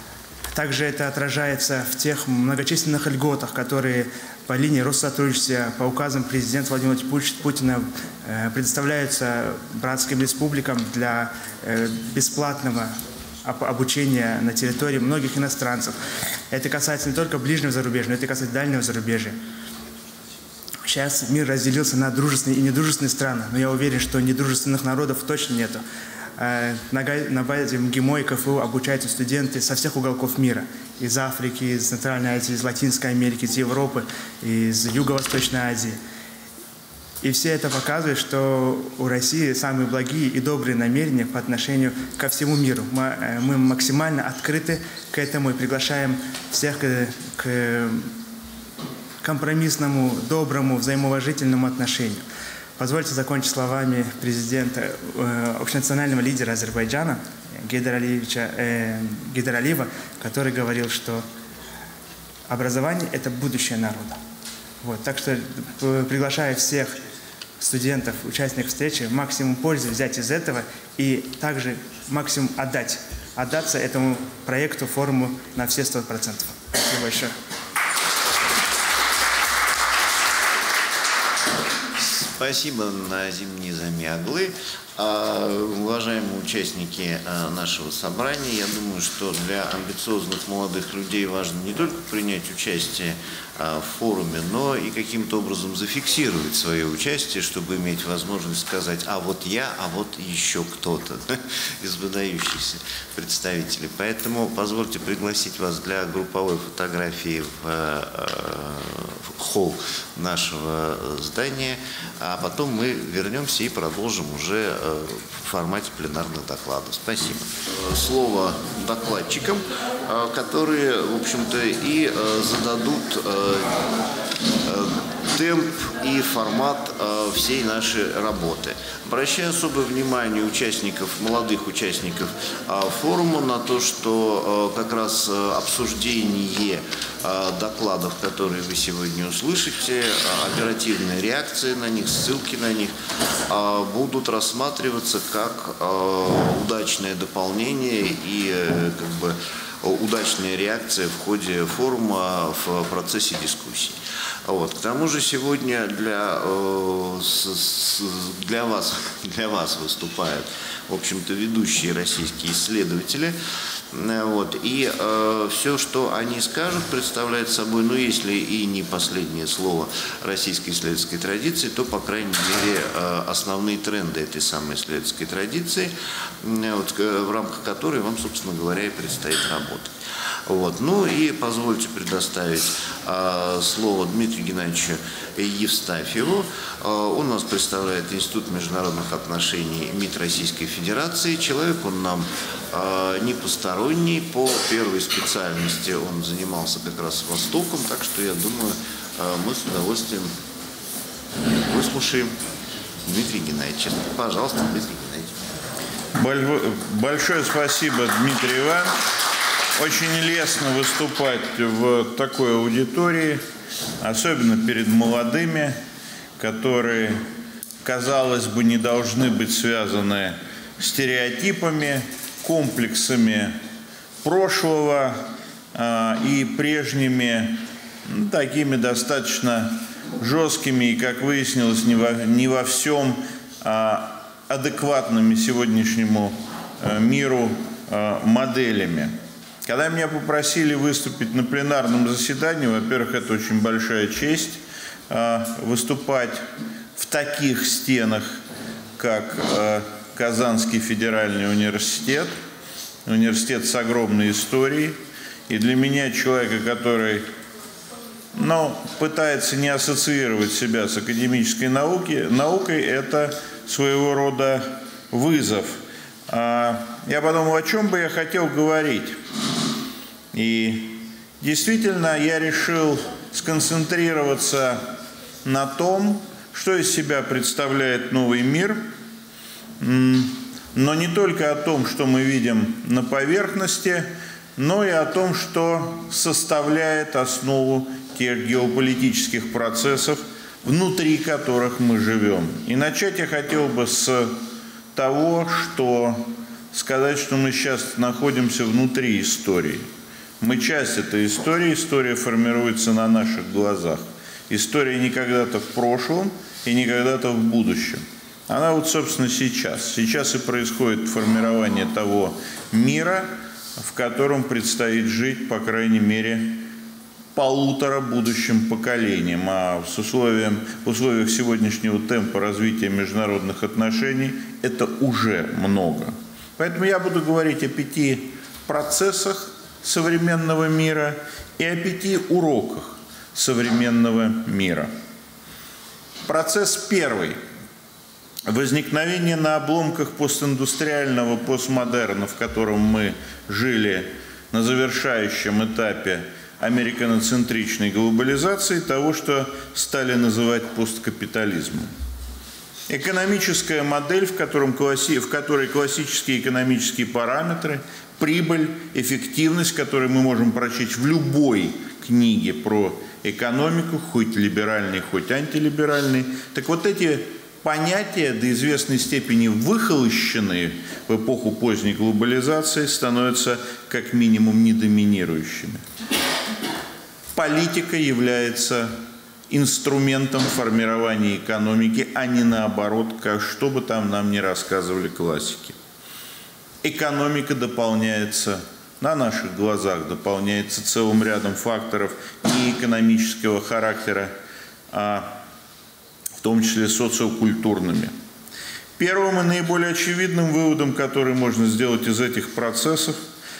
Также это отражается в тех многочисленных льготах, которые по линии Россотрудничества, по указам президента Владимира Путина предоставляются братским республикам для бесплатного обучения на территории многих иностранцев. Это касается не только ближнего зарубежья, но это касается дальнего зарубежья. Сейчас мир разделился на дружественные и недружественные страны, но я уверен, что недружественных народов точно нету. На базе МГИМО и КФУ обучаются студенты со всех уголков мира. Из Африки, из Центральной Азии, из Латинской Америки, из Европы, из Юго-Восточной Азии. И все это показывает, что у России самые благие и добрые намерения по отношению ко всему миру. Мы максимально открыты к этому и приглашаем всех к компромиссному, доброму, взаимоуважительному отношению. Позвольте закончить словами президента, общенационального лидера Азербайджана Гейдар Алиева, который говорил, что образование – это будущее народа. Вот, так что приглашаю всех студентов, участников встречи, максимум пользы взять из этого и также максимум отдаться этому проекту, форуму на все 100%. Спасибо большое. Спасибо, Назим Низами Аглы. Уважаемые участники нашего собрания, я думаю, что для амбициозных молодых людей важно не только принять участие в форуме, но и каким-то образом зафиксировать свое участие, чтобы иметь возможность сказать: а вот я, а вот еще кто-то из выдающихся представителей. Поэтому позвольте пригласить вас для групповой фотографии в холл нашего здания, а потом мы вернемся и продолжим уже в формате пленарных докладов. Спасибо. Слово докладчикам, которые, в общем-то, и зададут темп и формат всей нашей работы. Обращаю особое внимание молодых участников форума на то, что как раз обсуждение докладов, которые вы сегодня услышите, оперативные реакции на них, ссылки на них будут рассматриваться как удачное дополнение и удачная реакция в ходе форума в процессе дискуссий. Вот. К тому же сегодня для вас выступают, в общем-то, ведущие российские исследователи. Вот. И все, что они скажут, представляет собой, ну, если и не последнее слово российской исследовательской традиции, то, по крайней мере, основные тренды этой самой исследовательской традиции, вот, в рамках которой вам, собственно говоря, и предстоит работать. Вот. Ну и позвольте предоставить слово Дмитрию Геннадьевичу Евстафьеву. Он у нас представляет Институт международных отношений МИД Российской Федерации. Человек он нам не посторонний. По первой специальности он занимался как раз Востоком, так что я думаю, мы с удовольствием выслушаем Дмитрия Геннадьевича. Пожалуйста, Дмитрий Геннадьевич. Большое спасибо, Дмитрий Иванович. Очень лестно выступать в такой аудитории, особенно перед молодыми, которые, казалось бы, не должны быть связаны стереотипами, комплексами прошлого и прежними, такими достаточно жесткими и, как выяснилось, не во всем адекватными сегодняшнему миру моделями. Когда меня попросили выступить на пленарном заседании, во-первых, это очень большая честь выступать в таких стенах, как Казанский федеральный университет, университет с огромной историей. И для меня, человека, который пытается не ассоциировать себя с академической наукой, это своего рода вызов. Я подумал, о чем бы я хотел говорить. И действительно, я решил сконцентрироваться на том, что из себя представляет новый мир, но не только о том, что мы видим на поверхности, но и о том, что составляет основу тех геополитических процессов, внутри которых мы живем. И начать я хотел бы с того, что сказать, что мы сейчас находимся внутри истории. Мы часть этой истории, история формируется на наших глазах. История не когда-то в прошлом и не когда-то в будущем. Она вот, собственно, сейчас. Сейчас и происходит формирование того мира, в котором предстоит жить, по крайней мере, 1,5 будущим поколениям. А в условиях сегодняшнего темпа развития международных отношений это уже много. Поэтому я буду говорить о 5 процессах современного мира и о 5 уроках современного мира. Процесс первый. Возникновение на обломках постиндустриального постмодерна, в котором мы жили на завершающем этапе американоцентричной глобализации, того, что стали называть посткапитализмом. Экономическая модель, в которой классические экономические параметры, прибыль, эффективность, которые мы можем прочесть в любой книге про экономику, хоть либеральной, хоть антилиберальной. Так вот эти понятия, до известной степени выхолощенные в эпоху поздней глобализации, становятся как минимум недоминирующими. Политика является инструментом формирования экономики, а не наоборот, что бы там нам ни рассказывали классики. Экономика дополняется, на наших глазах дополняется целым рядом факторов не экономического характера, а в том числе социокультурными. Первым и наиболее очевидным выводом, который можно сделать из этих процессов,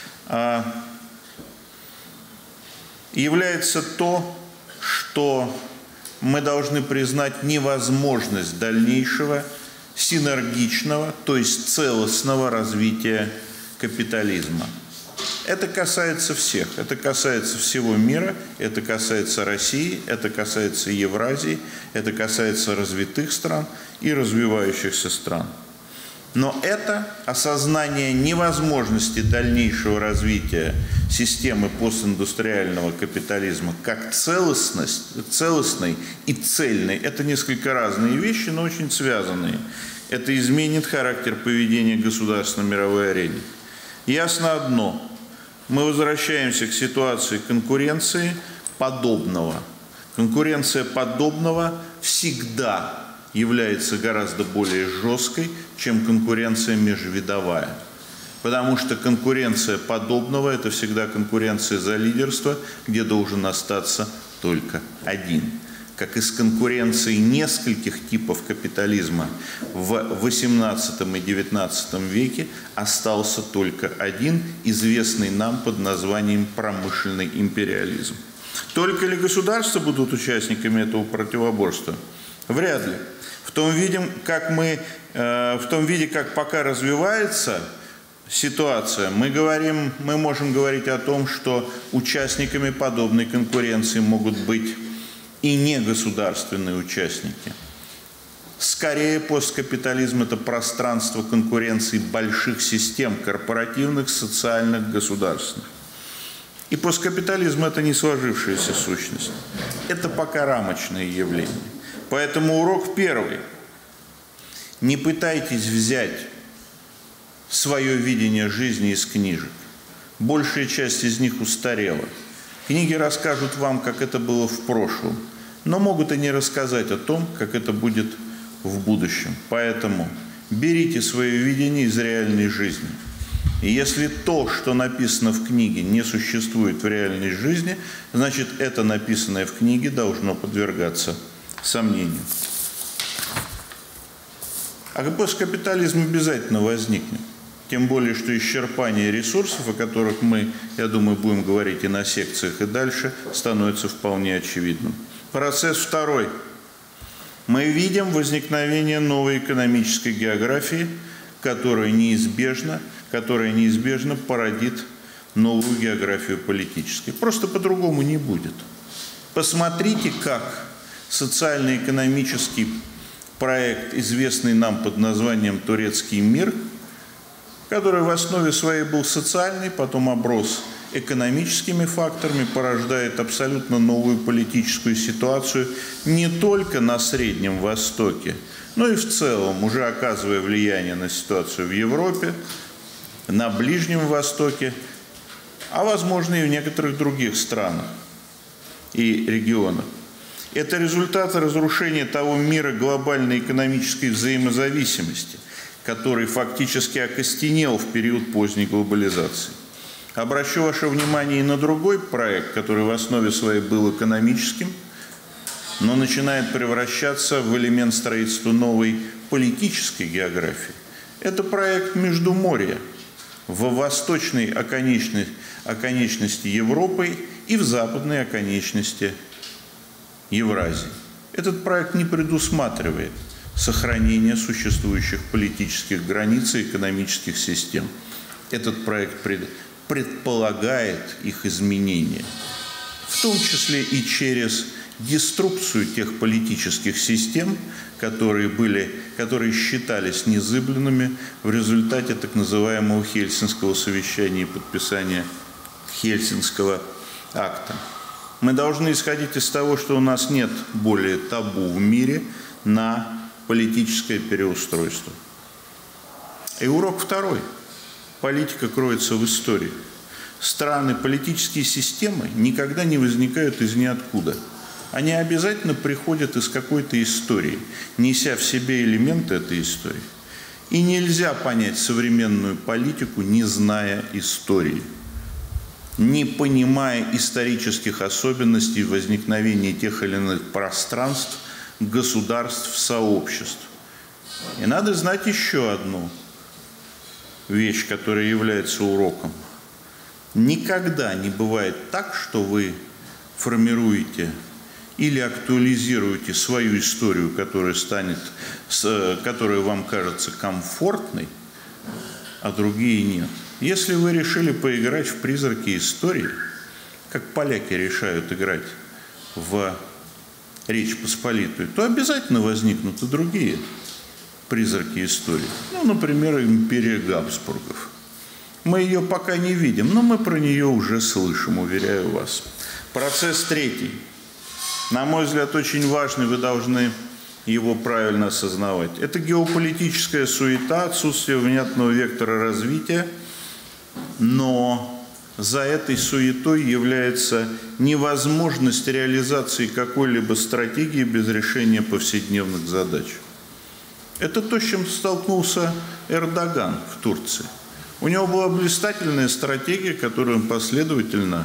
является то, что мы должны признать невозможность дальнейшего синергичного, то есть целостного развития капитализма. Это касается всех, это касается всего мира, это касается России, это касается Евразии, это касается развитых стран и развивающихся стран. Но это осознание невозможности дальнейшего развития системы постиндустриального капитализма как целостной и цельной. Это несколько разные вещи, но очень связанные. Это изменит характер поведения государств на мировой арене. Ясно одно. Мы возвращаемся к ситуации конкуренции подобного. Конкуренция подобного всегда является гораздо более жесткой, чем конкуренция межвидовая. Потому что конкуренция подобного – это всегда конкуренция за лидерство, где должен остаться только один. Как из конкуренции нескольких типов капитализма в XVIII и XIX веке остался только один, известный нам под названием промышленный империализм. Только ли государства будут участниками этого противоборства? Вряд ли. В том виде, как пока развивается ситуация, мы можем говорить о том, что участниками подобной конкуренции могут быть и негосударственные участники. Скорее, посткапитализм – это пространство конкуренции больших систем, корпоративных, социальных, государственных. И посткапитализм – это не сложившаяся сущность. Это пока рамочное явление. Поэтому урок первый. Не пытайтесь взять свое видение жизни из книжек. Большая часть из них устарела. Книги расскажут вам, как это было в прошлом, но могут и не рассказать о том, как это будет в будущем. Поэтому берите свое видение из реальной жизни. И если то, что написано в книге, не существует в реальной жизни, значит, это написанное в книге должно подвергаться сомнению. А посткапитализм обязательно возникнет. Тем более, что исчерпание ресурсов, о которых мы, я думаю, будем говорить и на секциях, и дальше, становится вполне очевидным. Процесс второй. Мы видим возникновение новой экономической географии, которая неизбежно породит новую географию политической. Просто по-другому не будет. Посмотрите, как социально-экономический проект, известный нам под названием «Турецкий мир», который в основе своей был социальный, потом оброс экономическими факторами, порождает абсолютно новую политическую ситуацию не только на Среднем Востоке, но и в целом, уже оказывая влияние на ситуацию в Европе, на Ближнем Востоке, а возможно и в некоторых других странах и регионах. Это результат разрушения того мира глобальной экономической взаимозависимости, который фактически окостенел в период поздней глобализации. Обращу ваше внимание и на другой проект, который в основе своей был экономическим, но начинает превращаться в элемент строительства новой политической географии. Это проект Междуморья в восточной оконечности Европы и в западной оконечности Евразии. Этот проект не предусматривает сохранение существующих политических границ и экономических систем. Этот проект предполагает их изменение, в том числе и через деструкцию тех политических систем, которые считались незыблемыми в результате так называемого Хельсинского совещания и подписания Хельсинского акта. Мы должны исходить из того, что у нас нет более табу в мире на политическое переустройство. И урок второй. Политика кроется в истории. Страны, политические системы никогда не возникают из ниоткуда. Они обязательно приходят из какой-то истории, неся в себе элементы этой истории. И нельзя понять современную политику, не зная истории, не понимая исторических особенностей возникновения тех или иных пространств, государств, сообществ. И надо знать еще одну вещь, которая является уроком. Никогда не бывает так, что вы формируете или актуализируете свою историю, которая вам кажется комфортной, а другие нет. Если вы решили поиграть в призраки истории, как поляки решают играть в Речь Посполитую, то обязательно возникнут и другие призраки истории. Ну, например, империя Габсбургов. Мы ее пока не видим, но мы про нее уже слышим, уверяю вас. Процесс третий. На мой взгляд, очень важный, вы должны его правильно осознавать. Это геополитическая суета, отсутствие внятного вектора развития, но за этой суетой является невозможность реализации какой-либо стратегии без решения повседневных задач. Это то, с чем столкнулся Эрдоган в Турции. У него была блистательная стратегия, которую он последовательно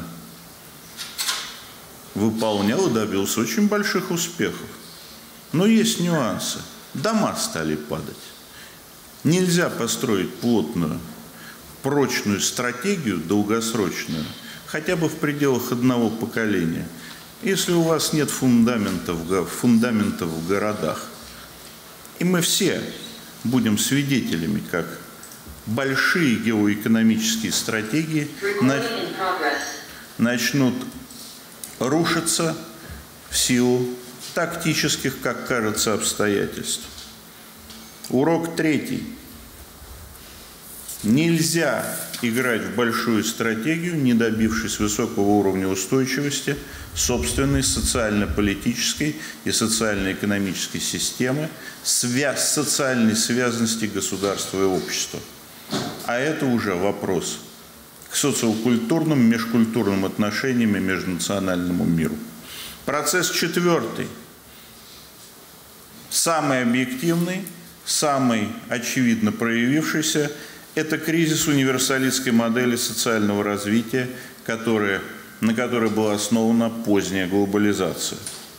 выполнял и добился очень больших успехов. Но есть нюансы. Дома стали падать. Нельзя построить плотную, прочную стратегию, долгосрочную, хотя бы в пределах одного поколения, если у вас нет фундаментов в городах. И мы все будем свидетелями, как большие геоэкономические стратегии начнут рушиться в силу тактических, как кажется, обстоятельств. Урок третий. Нельзя играть в большую стратегию, не добившись высокого уровня устойчивости собственной социально-политической и социально-экономической системы, социальной связанности государства и общества. А это уже вопрос к социокультурным, межкультурным отношениям и межнациональному миру. Процесс четвертый. Самый объективный, самый очевидно проявившийся – это кризис универсалистской модели социального развития, на которой была основана поздняя глобализация.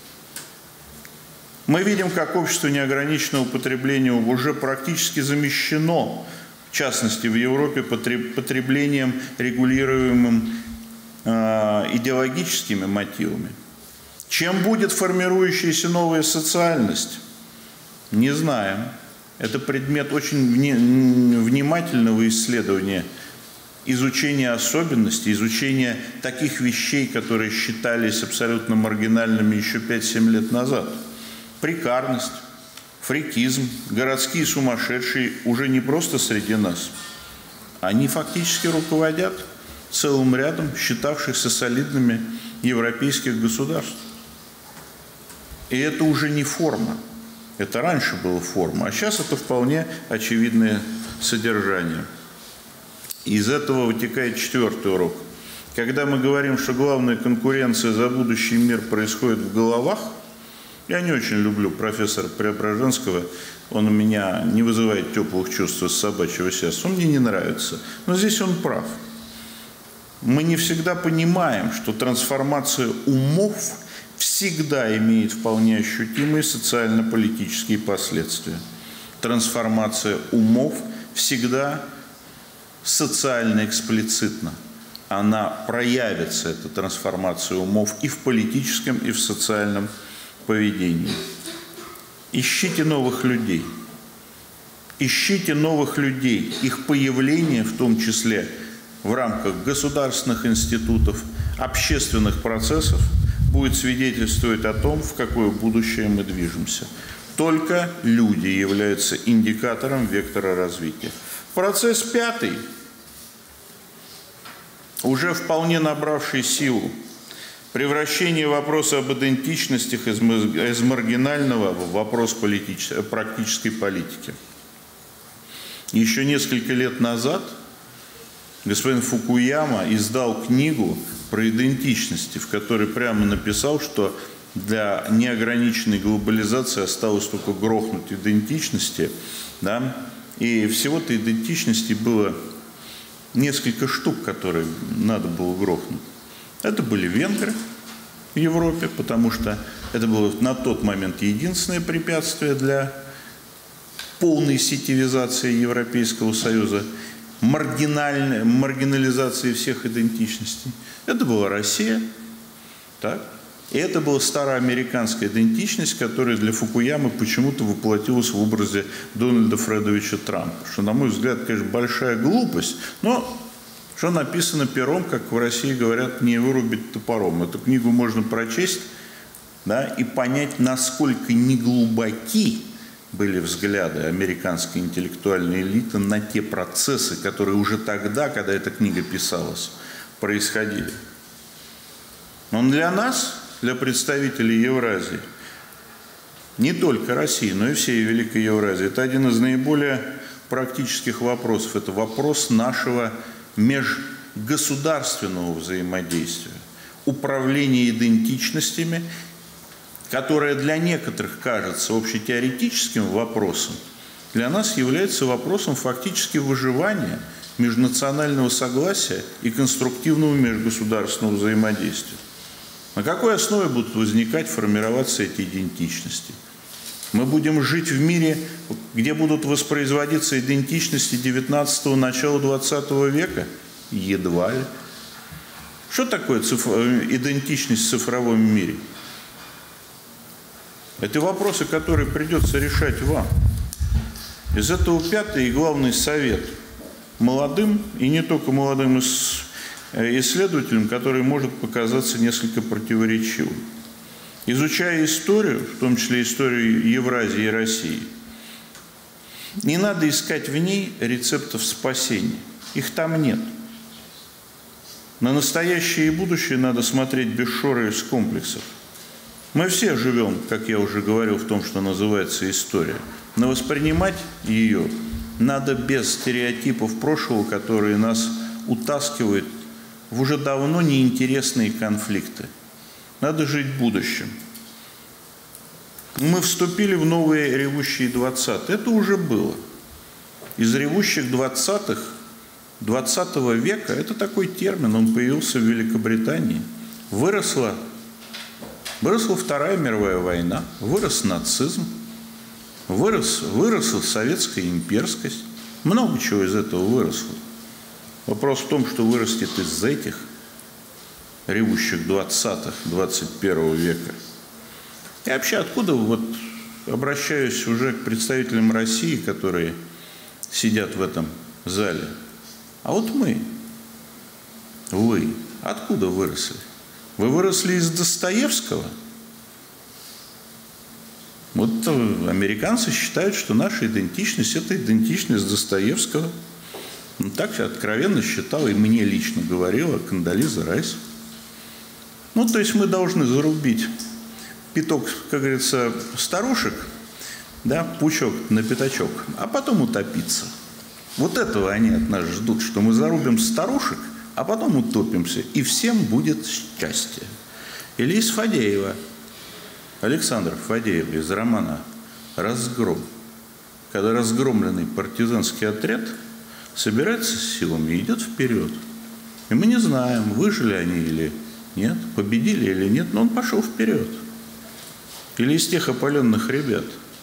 Мы видим, как общество неограниченного потребления уже практически замещено, в частности в Европе, потреблением, регулируемым идеологическими мотивами. Чем будет формирующаяся новая социальность? Не знаем. Это предмет очень внимательного исследования, изучения особенностей, изучения таких вещей, которые считались абсолютно маргинальными еще 5-7 лет назад. Прекарность, фрикизм, городские сумасшедшие уже не просто среди нас. Они фактически руководят целым рядом считавшихся солидными европейских государств. И это уже не форма. Это раньше была форма, а сейчас это вполне очевидное содержание. Из этого вытекает четвертый урок. когда мы говорим, что главная конкуренция за будущий мир происходит в головах, я не очень люблю профессора Преображенского, он у меня не вызывает теплых чувств с собачьего сердца, он мне не нравится, но здесь он прав. Мы не всегда понимаем, что трансформация умов всегда имеет вполне ощутимые социально-политические последствия. Трансформация умов всегда социально эксплицитна. Она проявится, эта трансформация умов, и в политическом, и в социальном поведении. Ищите новых людей. Ищите новых людей. Их появление, в том числе в рамках государственных институтов, общественных процессов, будет свидетельствовать о том, в какое будущее мы движемся. Только люди являются индикатором вектора развития. Процесс пятый, уже вполне набравший силу, превращение вопроса об идентичностях из маргинального в вопрос практической политики. Еще несколько лет назад господин Фукуяма издал книгу про идентичности, в которой прямо написал, что для неограниченной глобализации осталось только грохнуть идентичности, да? И всего-то идентичностей было несколько штук, которые надо было грохнуть. Это были венгры в Европе, потому что это было на тот момент единственное препятствие для полной сетевизации Европейского Союза, маргинализации всех идентичностей. Это была Россия, так? И это была староамериканская идентичность, которая для Фукуямы почему-то воплотилась в образе Дональда Фредовича Трампа. Что, на мой взгляд, конечно, большая глупость, но что написано пером, как в России говорят, не вырубить топором. Эту книгу можно прочесть, да, и понять, насколько неглубоки были взгляды американской интеллектуальной элиты на те процессы, которые уже тогда, когда эта книга писалась, происходили. Но для нас, для представителей Евразии, не только России, но и всей Великой Евразии, это один из наиболее практических вопросов. Это вопрос нашего межгосударственного взаимодействия, управления идентичностями, которое для некоторых кажется общетеоретическим вопросом, для нас является вопросом фактически выживания, межнационального согласия и конструктивного межгосударственного взаимодействия. На какой основе будут возникать, формироваться эти идентичности? Мы будем жить в мире, где будут воспроизводиться идентичности 19-го, начала 20 века? Едва ли. Что такое идентичность в цифровом мире? Это вопросы, которые придется решать вам. Из этого пятый и главный совет молодым, и не только молодым исследователям, который может показаться несколько противоречивым. Изучая историю, в том числе историю Евразии и России, не надо искать в ней рецептов спасения. Их там нет. На настоящее и будущее надо смотреть без шора и с комплексов. Мы все живем, как я уже говорил, в том, что называется история. Но воспринимать ее надо без стереотипов прошлого, которые нас утаскивают в уже давно неинтересные конфликты. Надо жить будущим. Мы вступили в новые ревущие 20-е. Это уже было. Из ревущих 20-х, 20 века, это такой термин, он появился в Великобритании. Выросла Вторая мировая война, вырос нацизм, выросла советская имперскость. Много чего из этого выросло. Вопрос в том, что вырастет из этих ревущих 20-х, 21 века. И вообще, откуда, вот обращаюсь уже к представителям России, которые сидят в этом зале. А вот вы, откуда выросли? Вы выросли из Достоевского? Вот американцы считают, что наша идентичность – это идентичность Достоевского. Ну, так откровенно считала и мне лично говорила Кондолиза Райс. Ну, то есть мы должны зарубить пяток, как говорится, старушек, да, пучок на пятачок, а потом утопиться. Вот этого они от нас ждут, что мы зарубим старушек, а потом утопимся, и всем будет счастье. Или из Фадеева, Александр Фадеев из романа «Разгром», когда разгромленный партизанский отряд собирается с силами и идет вперед. И мы не знаем, выжили они или нет, победили или нет, но он пошел вперед. Или из тех опаленных ребят,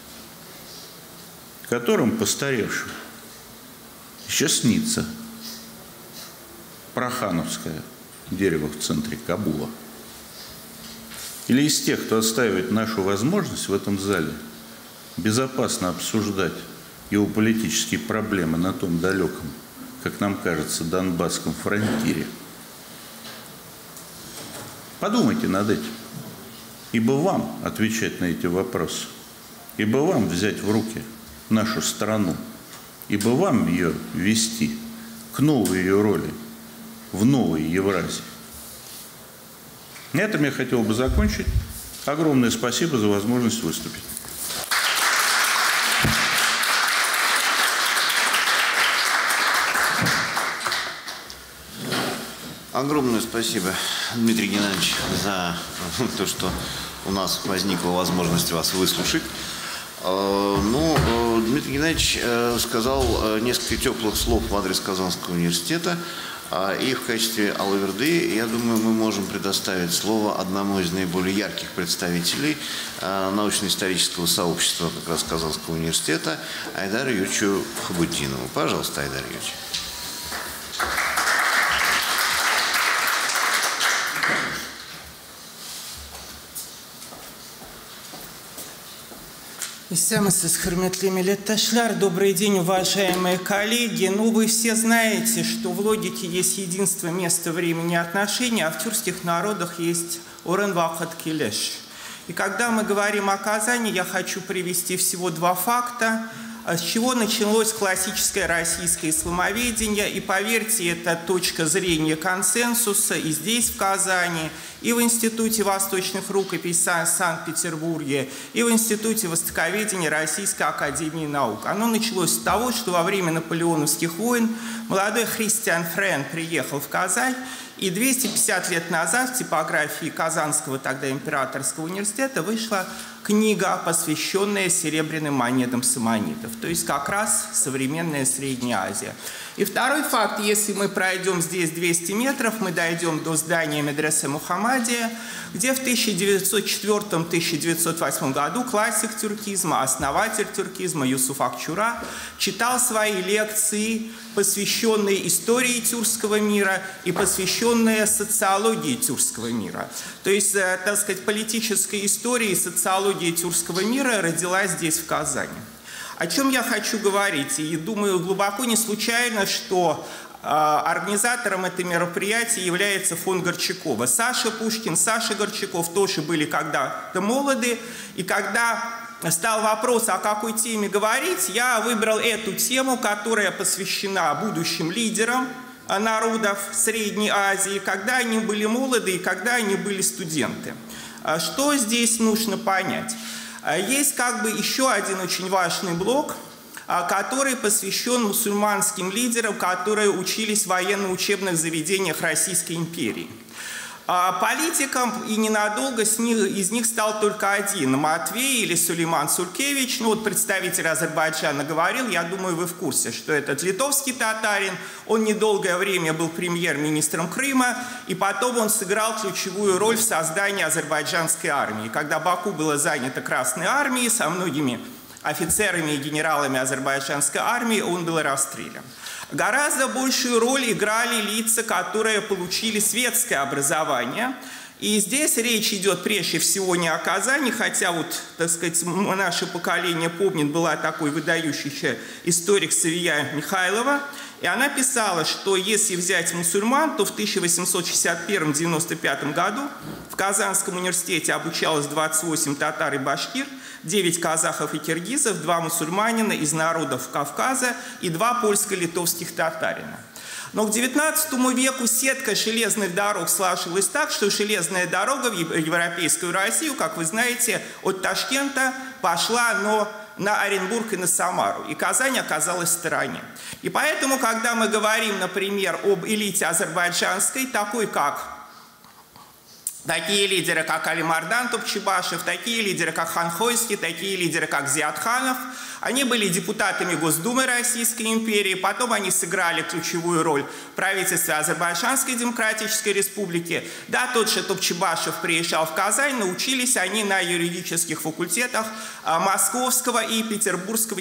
которым, постаревшим, еще снится Прохановское дерево в центре Кабула. Или из тех, кто отстаивает нашу возможность в этом зале безопасно обсуждать геополитические проблемы на том далеком, как нам кажется, Донбасском фронтире. Подумайте над этим, ибо вам отвечать на эти вопросы, ибо вам взять в руки нашу страну, ибо вам ее вести к новой ее роли, в новой Евразии. На этом я хотел бы закончить. Огромное спасибо за возможность выступить. Огромное спасибо, Дмитрий Геннадьевич, за то, что у нас возникла возможность вас выслушать. Дмитрий Геннадьевич сказал несколько теплых слов в адрес Казанского университета. И в качестве алаверды, я думаю, мы можем предоставить слово одному из наиболее ярких представителей научно-исторического сообщества как раз Казанского университета, Айдару Юрьевичу Хабутдинову. Пожалуйста, Айдар Юрьевич. Добрый день, уважаемые коллеги. Вы все знаете, что в логике есть единство места, времени, отношений, а в тюркских народах есть орен вакыт келеш. И когда мы говорим о Казани, я хочу привести всего два факта, с чего началось классическое российское исламоведение. И поверьте, это точка зрения консенсуса и здесь, в Казани, и в Институте восточных рукописей в Санкт-Петербурге, и в Институте востоковедения Российской академии наук. Оно началось с того, что во время наполеоновских войн молодой Христиан Френ приехал в Казань, и 250 лет назад в типографии Казанского тогда императорского университета вышла книга, посвященная серебряным монетам саманидов, то есть как раз современная Средняя Азия. И второй факт, если мы пройдем здесь 200 метров, мы дойдем до здания Медресе Мухаммадия, где в 1904-1908 году классик тюркизма, основатель тюркизма Юсуф Акчура читал свои лекции, посвященные истории тюркского мира и посвященные социологии тюркского мира. То есть, так сказать, политическая история и социология тюркского мира родилась здесь, в Казани. О чем я хочу говорить? И думаю, глубоко не случайно, что организатором этого мероприятия является фонд Горчакова. Саша Пушкин, Саша Горчаков тоже были когда-то молоды. И когда стал вопрос, о какой теме говорить, я выбрал эту тему, которая посвящена будущим лидерам народов Средней Азии, когда они были молоды и когда они были студенты. Что здесь нужно понять? Есть еще один очень важный блок, который посвящен мусульманским лидерам, которые учились в военно-учебных заведениях Российской империи. Политиком и ненадолго из них стал только один – Матвей или Сулейман Сулькевич. Представитель Азербайджана говорил, я думаю, вы в курсе, что этот литовский татарин, он недолгое время был премьер-министром Крыма, и потом он сыграл ключевую роль в создании азербайджанской армии. Когда Баку было занято Красной армией, со многими офицерами и генералами азербайджанской армии, он был расстрелян. Гораздо большую роль играли лица, которые получили светское образование. И здесь речь идет прежде всего не о Казани, хотя так сказать, наше поколение помнит, была такой выдающийся историк Савия Михайлова. И она писала, что если взять мусульман, то в 1861-95 году в Казанском университете обучалось 28 татар и башкир, 9 казахов и киргизов, 2 мусульманина из народов Кавказа и 2 польско-литовских татарина. Но к XIX веку сетка железных дорог сложилась так, что железная дорога в европейскую Россию, как вы знаете, от Ташкента пошла, но на Оренбург и на Самару, и Казань оказалась в стороне. И поэтому, когда мы говорим, например, об элите азербайджанской, такие лидеры, как Алимардан Топчебашев, такие лидеры, как Хан Хойский, такие лидеры, как Зиадханов, они были депутатами Госдумы Российской империи, потом они сыграли ключевую роль в правительстве Азербайджанской Демократической Республики. Да, тот же Топчебашев приезжал в Казань, но учились они на юридических факультетах Московского и Петербургского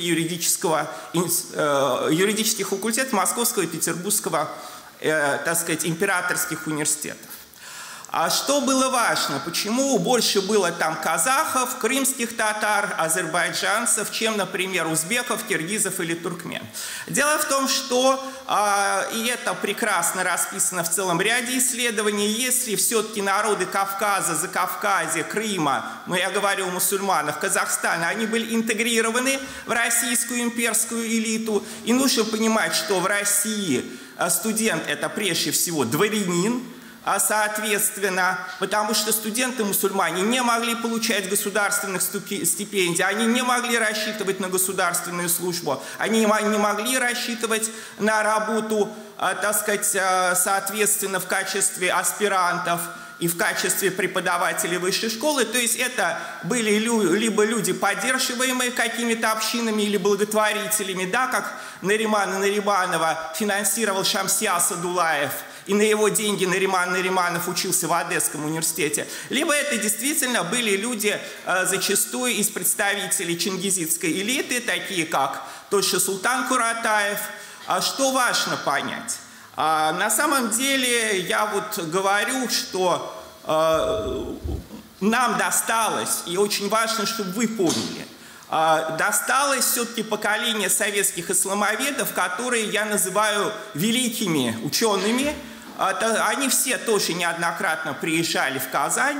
юридических факультетов Московского и Петербургского, так сказать, императорских университетов. А что было важно? Почему больше было там казахов, крымских татар, азербайджанцев, чем, например, узбеков, киргизов или туркмен? Дело в том, что, и это прекрасно расписано в целом ряде исследований, если все-таки народы Кавказа, Закавказья, Крыма, но я говорю о мусульманах, Казахстана, они были интегрированы в российскую имперскую элиту, и нужно понимать, что в России студент – это прежде всего дворянин, соответственно, потому что студенты-мусульмане не могли получать государственных стипендий, они не могли рассчитывать на государственную службу, они не могли рассчитывать на работу, так сказать, соответственно, в качестве аспирантов и в качестве преподавателей высшей школы. То есть это были либо люди, поддерживаемые какими-то общинами или благотворителями, да, как Наримана Нариманова финансировал Шамсия Садулаев, и на его деньги Нариман Нариманов учился в Одесском университете. Либо это действительно были люди, зачастую из представителей чингизидской элиты, такие как тот же Султан Куратаев. Что важно понять? На самом деле я вот говорю, что нам досталось, и очень важно, чтобы вы поняли, досталось все-таки поколение советских исламоведов, которые я называю великими учеными. Они все тоже неоднократно приезжали в Казань.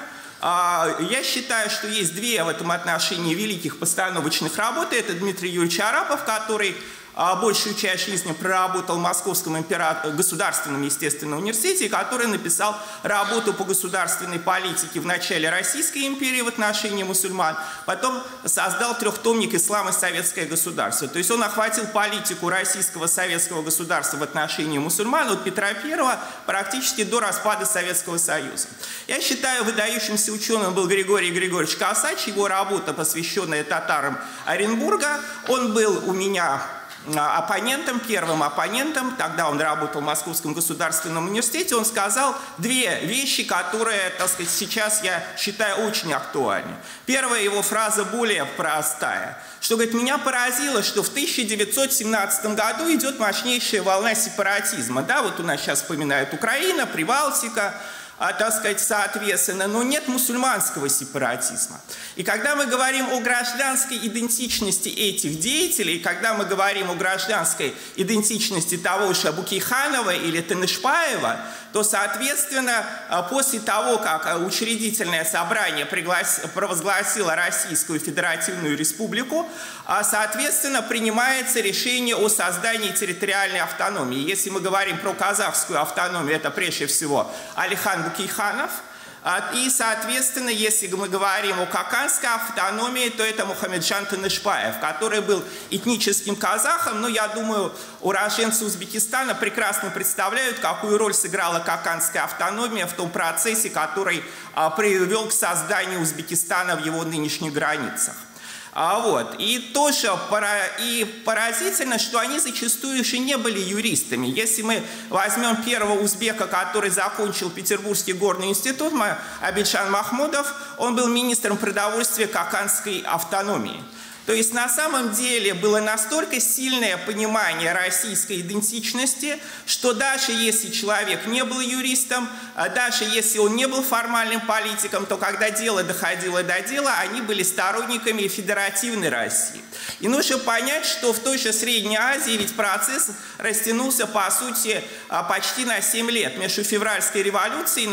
Я считаю, что есть две в этом отношении великих постановочных работы. Это Дмитрий Юрьевич Арапов, который большую часть жизни проработал в Московском государственном, естественно, университете, который написал работу по государственной политике в начале Российской империи в отношении мусульман, потом создал трехтомник «Ислам и советское государство». То есть он охватил политику российского советского государства в отношении мусульман от Петра I практически до распада Советского Союза. Я считаю, выдающимся ученым был Григорий Григорьевич Косач, его работа, посвященная татарам Оренбурга. Он был у меня оппонентом, первым оппонентом, тогда он работал в Московском государственном университете, он сказал две вещи, которые, так сказать, сейчас я считаю очень актуальны. Первая его фраза более простая, что, говорит, меня поразило, что в 1917 году идет мощнейшая волна сепаратизма. Да, вот у нас сейчас вспоминают Украина, Прибалтика, так сказать, соответственно, но нет мусульманского сепаратизма. И когда мы говорим о гражданской идентичности этих деятелей, когда мы говорим о гражданской идентичности того же Букейханова или Тынышпаева, то, соответственно, после того, как учредительное собрание провозгласило Российскую Федеративную Республику, соответственно, принимается решение о создании территориальной автономии. Если мы говорим про казахскую автономию, это прежде всего Алихан Букейханов. И, соответственно, если мы говорим о каканской автономии, то это Мухаммеджан Тынышпаев, который был этническим казахом, но, я думаю, уроженцы Узбекистана прекрасно представляют, какую роль сыграла каканская автономия в том процессе, который привел к созданию Узбекистана в его нынешних границах. И тоже поразительно, что они зачастую еще не были юристами. Если мы возьмем первого узбека, который закончил Петербургский горный институт, Абиджан Махмудов, он был министром продовольствия каканской автономии. То есть на самом деле было настолько сильное понимание российской идентичности, что даже если человек не был юристом, даже если он не был формальным политиком, то когда дело доходило до дела, они были сторонниками федеративной России. И нужно понять, что в той же Средней Азии ведь процесс растянулся, по сути, почти на 7 лет между февральской революцией и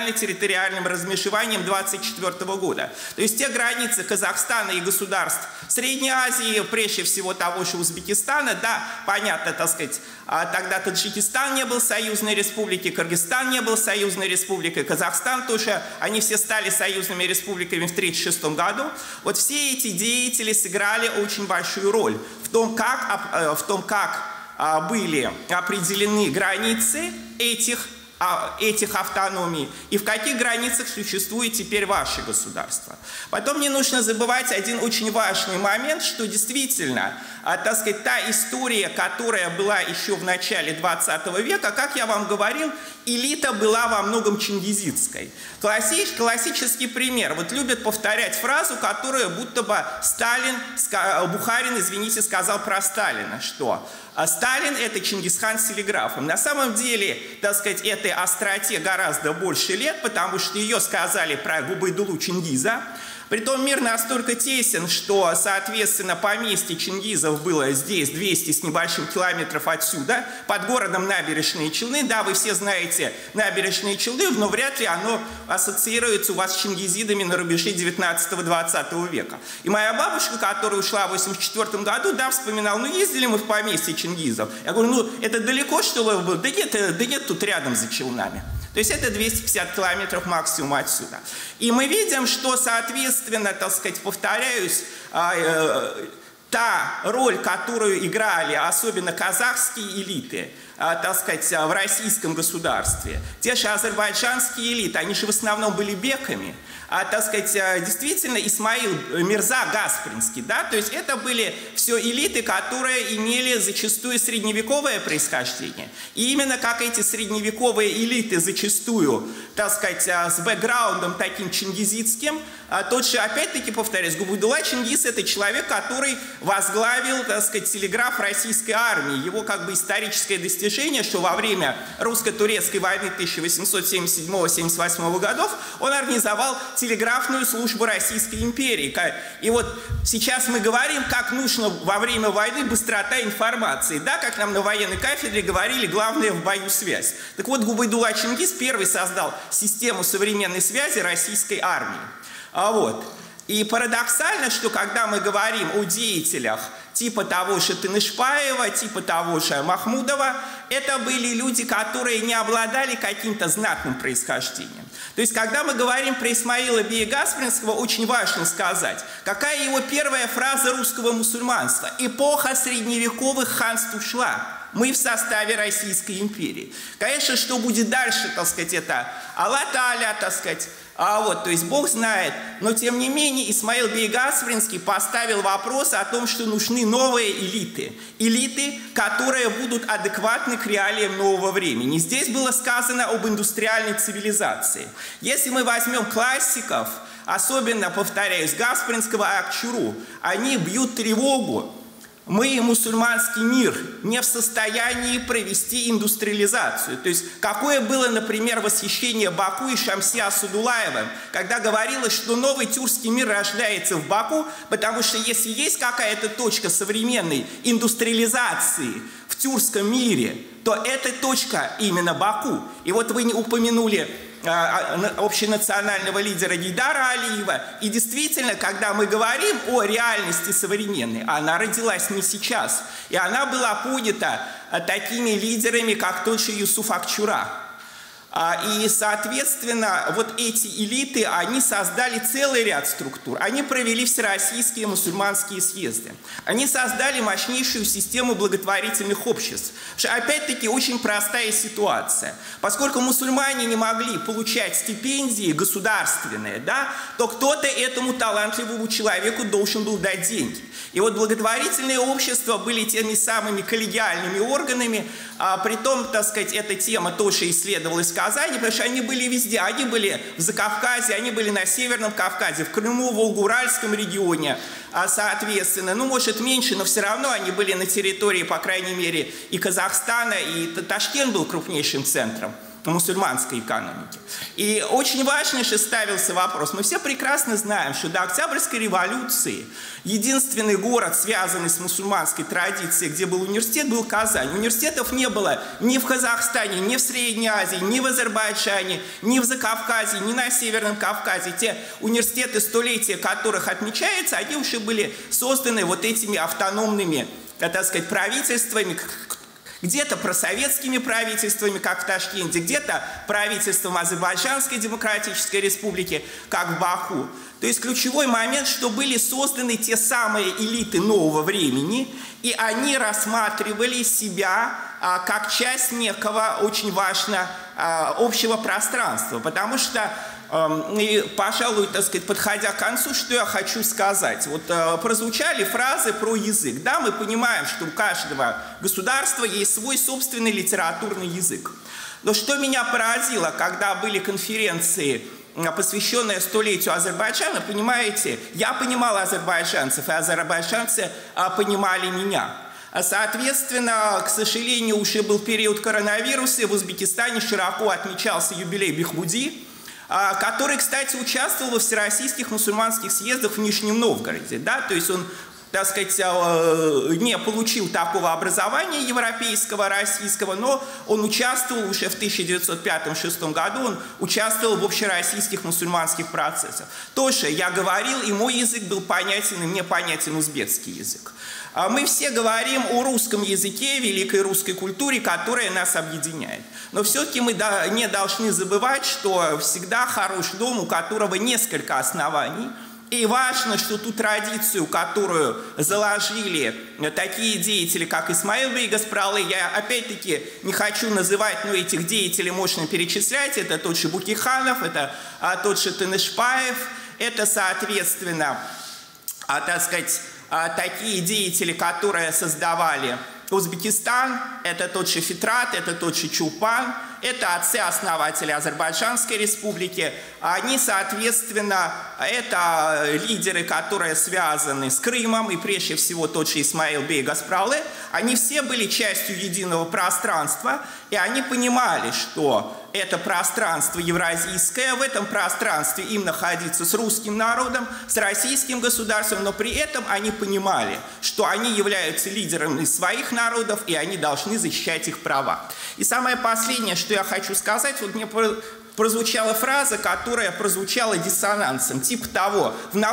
национально-территориальным размежеванием 1924 года. То есть те границы Казахстана и государств Средней Азии, прежде всего того же Узбекистана, да, понятно, так сказать, тогда Таджикистан не был союзной республикой, Кыргызстан не был союзной республикой, Казахстан тоже, они все стали союзными республиками в 1936 году. Вот все эти деятели сыграли очень большую роль в том, как были определены границы этих автономий и в каких границах существует теперь ваше государство. Потом не нужно забывать один очень важный момент, что действительно, так сказать, та история, которая была еще в начале 20 века, как я вам говорил, элита была во многом чингизидской. Классический пример. Вот любят повторять фразу, которую будто бы Бухарин, извините, сказал про Сталина, что Сталин – это Чингисхан с телеграфом. На самом деле, так сказать, этой остроте гораздо больше лет, потому что ее сказали про Губайдуллу Чингиза. Притом мир настолько тесен, что, соответственно, поместье чингизов было здесь, 200 с небольшим километров отсюда, под городом Набережные Челны. Да, вы все знаете Набережные Челны, но вряд ли оно ассоциируется у вас с чингизидами на рубеже 19-20 века. И моя бабушка, которая ушла в 1984 году, да, вспоминала, ездили мы в поместье чингизов. Я говорю, это далеко, что ли, было? Да нет, тут рядом за Челнами. То есть это 250 километров максимум отсюда. И мы видим, что, соответственно, так сказать, повторяюсь, та роль, которую играли особенно казахские элиты, так сказать, в российском государстве, те же азербайджанские элиты, они же в основном были беками, так сказать, действительно Исмаил Мирза Гаспринский, да, то есть это были все элиты, которые имели зачастую средневековое происхождение. И именно как эти средневековые элиты зачастую, так сказать, с бэкграундом таким чингизидским, тот же, опять-таки, повторяюсь, Губайдулла Чингиз – это человек, который возглавил, так сказать, телеграф российской армии. Его как бы историческое достижение, что во время русско-турецкой войны 1877-78 годов он организовал телеграфную службу Российской империи. И вот сейчас мы говорим, как нужно во время войны быстрота информации. Да, как нам на военной кафедре говорили, главное в бою связь. Так вот, Губайдулла Чингиз первый создал систему современной связи российской армии. И парадоксально, что когда мы говорим о деятелях типа того же Тынышпаева, типа того же Махмудова, это были люди, которые не обладали каким-то знатным происхождением. То есть, когда мы говорим про Исмаила Бея Гаспринского, очень важно сказать, какая его первая фраза русского мусульманства. Эпоха средневековых ханств ушла. Мы в составе Российской империи. Конечно, что будет дальше, так сказать, это Аллах Тааля, так сказать, то есть Бог знает, но тем не менее Исмаил Бей Гаспринский поставил вопрос о том, что нужны новые элиты. Элиты, которые будут адекватны к реалиям нового времени. Здесь было сказано об индустриальной цивилизации. Если мы возьмем классиков, особенно, повторяюсь, Гаспринского и Акчуру, они бьют тревогу. Мы, мусульманский мир, не в состоянии провести индустриализацию. То есть, какое было, например, восхищение Баку и Шамси Асадуллаевым, когда говорилось, что новый тюркский мир рождается в Баку, потому что если есть какая-то точка современной индустриализации в тюркском мире, то эта точка именно Баку. И вот вы не упомянули общенационального лидера Гейдара Алиева. И действительно, когда мы говорим о реальности современной, она родилась не сейчас. И она была поднята такими лидерами, как тот же Юсуф Акчура. И, соответственно, вот эти элиты, они создали целый ряд структур. Они провели всероссийские мусульманские съезды. Они создали мощнейшую систему благотворительных обществ. Опять-таки, очень простая ситуация. Поскольку мусульмане не могли получать стипендии государственные, да, то кто-то этому талантливому человеку должен был дать деньги. И вот благотворительные общества были теми самыми коллегиальными органами. Притом, так сказать, эта тема тоже исследовалась в Казани, потому что они были везде. Они были в Закавказье, они были на Северном Кавказе, в Крыму, в Волго-Уральском регионе, соответственно. Ну, может, меньше, но все равно они были на территории, по крайней мере, и Казахстана, и Ташкент был крупнейшим центром. мусульманской экономики. И очень важный же ставился вопрос. Мы все прекрасно знаем, что до Октябрьской революции единственный город, связанный с мусульманской традицией, где был университет, был Казань. Университетов не было ни в Казахстане, ни в Средней Азии, ни в Азербайджане, ни в Закавказье, ни на Северном Кавказе. Те университеты, столетия которых отмечается, они уже были созданы вот этими автономными, так сказать, правительствами, где-то просоветскими правительствами, как в Ташкенте, где-то правительством Азербайджанской Демократической Республики, как в Баку. То есть ключевой момент, что были созданы те самые элиты нового времени, и они рассматривали себя как часть некого очень важного общего пространства. Потому что, и, пожалуй, так сказать, подходя к концу, что я хочу сказать. Вот прозвучали фразы про язык. Да, мы понимаем, что у каждого государства есть свой собственный литературный язык. Но что меня поразило, когда были конференции, посвященные столетию Азербайджана, понимаете, я понимал азербайджанцев, и азербайджанцы понимали меня. Соответственно, к сожалению, уже был период коронавируса, и в Узбекистане широко отмечался юбилей Бехбуди, который, кстати, участвовал во всероссийских мусульманских съездах в Нижнем Новгороде. Да? То есть он, так сказать, не получил такого образования европейского, российского, но он участвовал уже в 1905-1906 году, он участвовал в общероссийских мусульманских процессах. Тоже я говорил, и мой язык был понятен, и мне понятен узбекский язык. Мы все говорим о русском языке, великой русской культуре, которая нас объединяет. Но все-таки мы не должны забывать, что всегда хорош дом, у которого несколько оснований. И важно, что ту традицию, которую заложили такие деятели, как Исмаил бей Гаспралы, я опять-таки не хочу называть, но этих деятелей можно перечислять. Это тот же Букиханов, это тот же Тынышпаев, это, соответственно, так сказать, такие деятели, которые создавали Узбекистан, это тот же Фитрат, это тот же Чулпан, это отцы-основатели Азербайджанской республики. Они, соответственно, это лидеры, которые связаны с Крымом, и прежде всего тот же Исмаил бей Гаспралы. Они все были частью единого пространства, и они понимали, что это пространство евразийское, в этом пространстве им находиться с русским народом, с российским государством, но при этом они понимали, что они являются лидерами своих народов, и они должны защищать их права. И самое последнее, что я хочу сказать, вот мне прозвучала фраза, которая прозвучала диссонансом, типа того,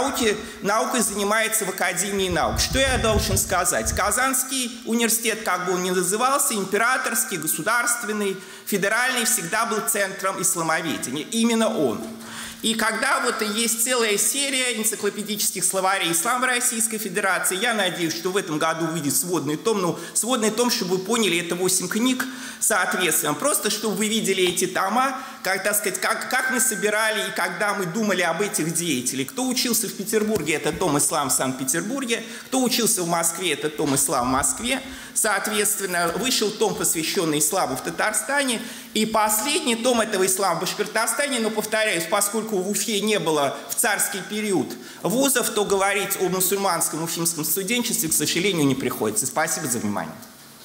наукой занимается в Академии наук. Что я должен сказать? Казанский университет, как бы он ни назывался, императорский, государственный, федеральный, всегда был центром исламоведения. Именно он. И когда вот есть целая серия энциклопедических словарей «Ислам Российской Федерации», я надеюсь, что в этом году выйдет сводный том. Ну, сводный том, чтобы вы поняли, это 8 книг, соответственно. Просто, чтобы вы видели эти тома, как, так сказать, как мы собирали и когда мы думали об этих деятелях. Кто учился в Петербурге, это том «Ислам» в Санкт-Петербурге. Кто учился в Москве, это том «Ислам» в Москве. Соответственно, вышел том, посвященный исламу в Татарстане. И последний том этого «Ислама» в Башкортостане. Но, повторяюсь, поскольку в Уфе не было в царский период вузов, то говорить о мусульманском уфимском студенчестве, к сожалению, не приходится. Спасибо за внимание.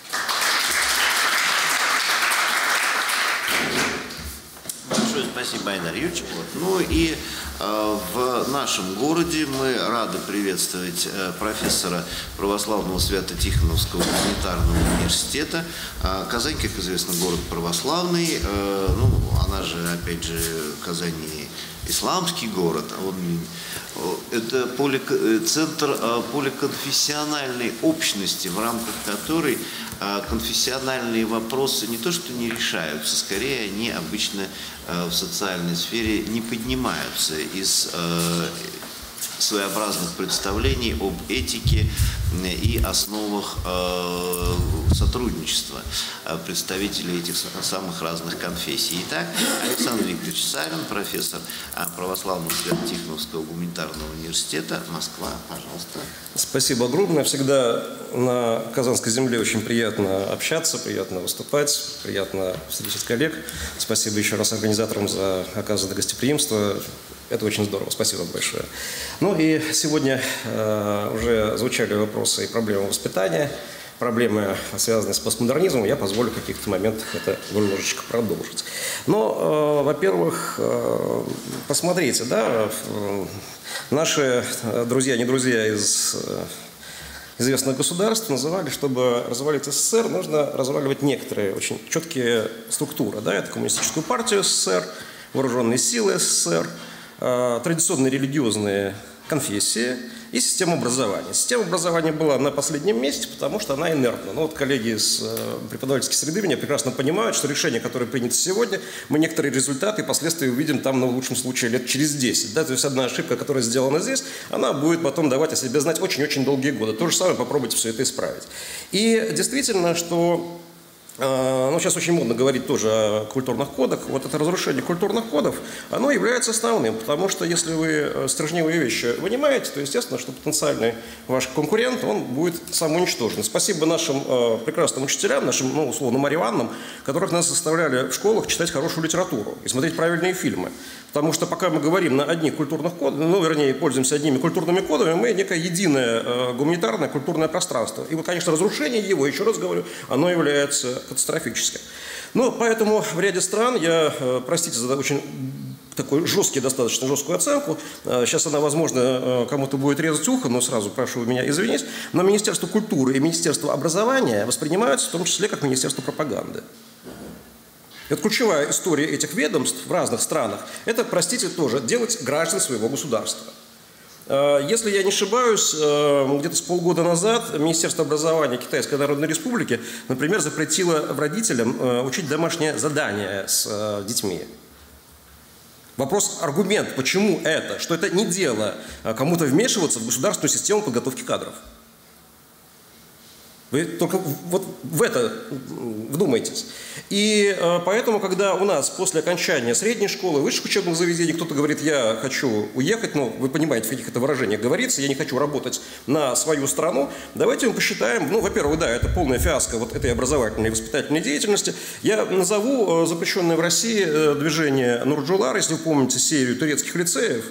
Большое спасибо, Айдар Юрьевич. Ну и в нашем городе мы рады приветствовать профессора православного Свято-Тихоновского гуманитарного университета. Казань, как известно, город православный. Ну, она же, опять же, Казань исламский город. Это центр поликонфессиональной общности, в рамках которой конфессиональные вопросы не то что не решаются, скорее они обычно в социальной сфере не поднимаются из своеобразных представлений об этике и основах сотрудничества представителей этих самых разных конфессий. Итак, Александр Викторович Савин, профессор православного Свято-Тихоновского гуманитарного университета, Москва, пожалуйста. Спасибо огромное. Всегда на Казанской земле очень приятно общаться, приятно выступать, приятно встречать коллег. Спасибо еще раз организаторам за оказанное гостеприимство. Это очень здорово. Спасибо большое. Ну и сегодня уже звучали вопросы и проблемы воспитания. проблемы, связанные с постмодернизмом, я позволю в каких-то моментах это немножечко продолжить. Но, во-первых, посмотрите, да, наши друзья, не друзья из известных государств называли, чтобы развалить СССР, нужно разваливать некоторые очень четкие структуры. Да? Это Коммунистическую партию СССР, Вооруженные силы СССР, традиционные религиозные конфессии и систему образования. Система образования была на последнем месте, потому что она инертна. Ну, вот коллеги из преподавательской среды меня прекрасно понимают, что решение, которое принято сегодня, мы некоторые результаты и последствия увидим там, в лучшем случае, лет через 10. Да? То есть одна ошибка, которая сделана здесь, она будет потом давать о себе знать очень-очень долгие годы. То же самое попробуйте все это исправить. И действительно, что... Ну, сейчас очень модно говорить тоже о культурных кодах. Вот это разрушение культурных кодов, оно является основным, потому что если вы стержневые вещи вынимаете, то естественно, что потенциальный ваш конкурент, он будет самоуничтожен. Спасибо нашим прекрасным учителям, нашим, ну, условно, Марье Ивановнам, которых нас заставляли в школах читать хорошую литературу и смотреть правильные фильмы. Потому что пока мы говорим на одних культурных кодах, ну, вернее, пользуемся одними культурными кодами, мы некое единое гуманитарное культурное пространство. И, конечно, разрушение его, еще раз говорю, оно является катастрофическим. Ну, поэтому в ряде стран, я, простите за очень такой достаточно жесткую оценку, сейчас она, возможно, кому-то будет резать ухо, но сразу прошу меня извинить, но Министерство культуры и Министерство образования воспринимаются в том числе как Министерство пропаганды. Это ключевая история этих ведомств в разных странах. Это, простите, тоже делать граждан своего государства. Если я не ошибаюсь, где-то с полгода назад Министерство образования Китайской Народной Республики, например, запретило родителям учить домашнее задание с детьми. Вопрос, аргумент, почему это? Что это не дело кому-то вмешиваться в государственную систему подготовки кадров. Вы только вот в это вдумайтесь. И поэтому, когда у нас после окончания средней школы, высших учебных заведений кто-то говорит, я хочу уехать, ну, вы понимаете, в каких это выражениях говорится, я не хочу работать на свою страну, давайте мы посчитаем, ну, во-первых, да, это полная фиаско вот этой образовательной и воспитательной деятельности. Я назову запрещенное в России движение Нурджулар, если вы помните серию турецких лицеев.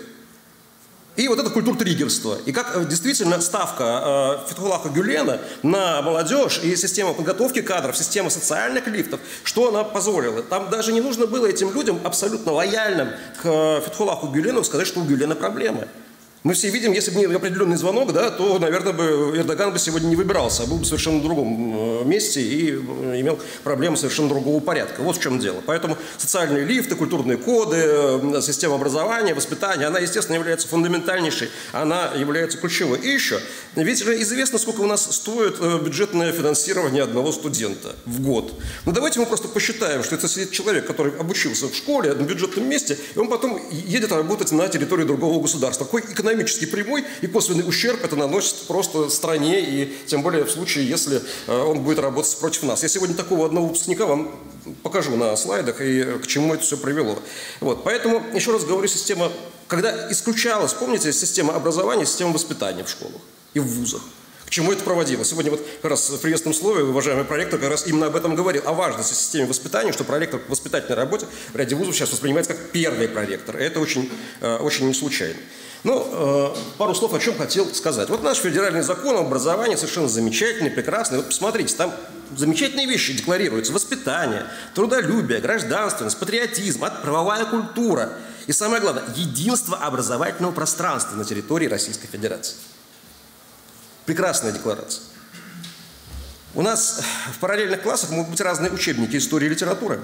И вот это культуртриггерство. И как действительно ставка Фетхуллаха Гюлена на молодежь и система подготовки кадров, система социальных лифтов, что она позволила. Там даже не нужно было этим людям, абсолютно лояльным к Фетхуллаху Гюлену, сказать, что у Гюлена проблемы. Мы все видим, если бы не определенный звонок, да, то, наверное, бы Эрдоган бы сегодня не выбирался, а был бы в совершенно другом месте и имел проблемы совершенно другого порядка. Вот в чем дело. Поэтому социальные лифты, культурные коды, система образования, воспитания, она, естественно, является фундаментальнейшей, она является ключевой. И еще, ведь же известно, сколько у нас стоит бюджетное финансирование одного студента в год. Ну, давайте мы просто посчитаем, что это сидит человек, который обучился в школе, на бюджетном месте, и он потом едет работать на территории другого государства. Какой экономически прямой и косвенный ущерб это наносит просто стране, и тем более в случае, если он будет работать против нас. Я сегодня такого одного выпускника вам покажу на слайдах, и к чему это все привело. Вот. Поэтому, еще раз говорю, система, когда исключалась, помните, система образования, система воспитания в школах и в вузах. К чему это проводилось? Сегодня вот как раз в приветственном слове уважаемый проректор как раз именно об этом говорил, о важности системы воспитания, что проректор в воспитательной работе в ряде вузов сейчас воспринимается как первый проректор. Это очень, очень не случайно. Ну, пару слов о чем хотел сказать. Вот наш федеральный закон об образовании совершенно замечательный, прекрасный. Вот посмотрите, там замечательные вещи декларируются. Воспитание, трудолюбие, гражданственность, патриотизм, правовая культура. И самое главное, единство образовательного пространства на территории Российской Федерации. Прекрасная декларация. У нас в параллельных классах могут быть разные учебники истории и литературы,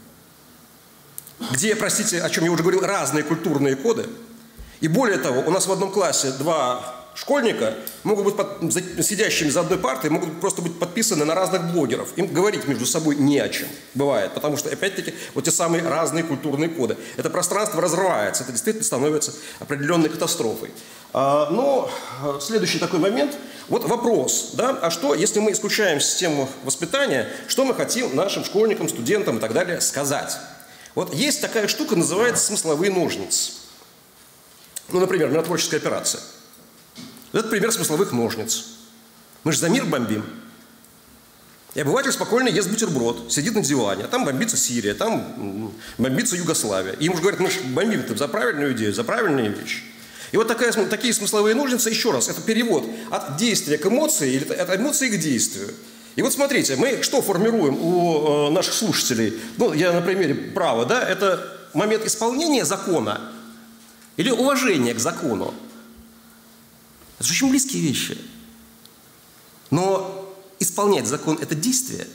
где, простите, о чем я уже говорил, разные культурные коды. И более того, у нас в одном классе два школьника могут быть сидящими за одной партой, могут просто быть подписаны на разных блогеров. Им говорить между собой не о чем бывает, потому что, опять-таки, вот те самые разные культурные коды. Это пространство разрывается, это действительно становится определенной катастрофой. Но следующий такой момент, вот вопрос, да, а что, если мы исключаем систему воспитания, что мы хотим нашим школьникам, студентам и так далее сказать? Вот есть такая штука, называется смысловые ножницы. Ну, например, миротворческая операция. Это пример смысловых ножниц. Мы же за мир бомбим. И обыватель спокойно ест бутерброд, сидит на диване, а там бомбится Сирия, там бомбится Югославия. И ему же говорят, мы же бомбим-то за правильную идею, за правильные вещи. И вот такие смысловые ножницы, еще раз, это перевод от действия к эмоции или от эмоции к действию. И вот смотрите, мы что формируем у наших слушателей? Ну, я на примере права, да, это момент исполнения закона или уважения к закону. Это же очень близкие вещи. Но исполнять закон – это действие,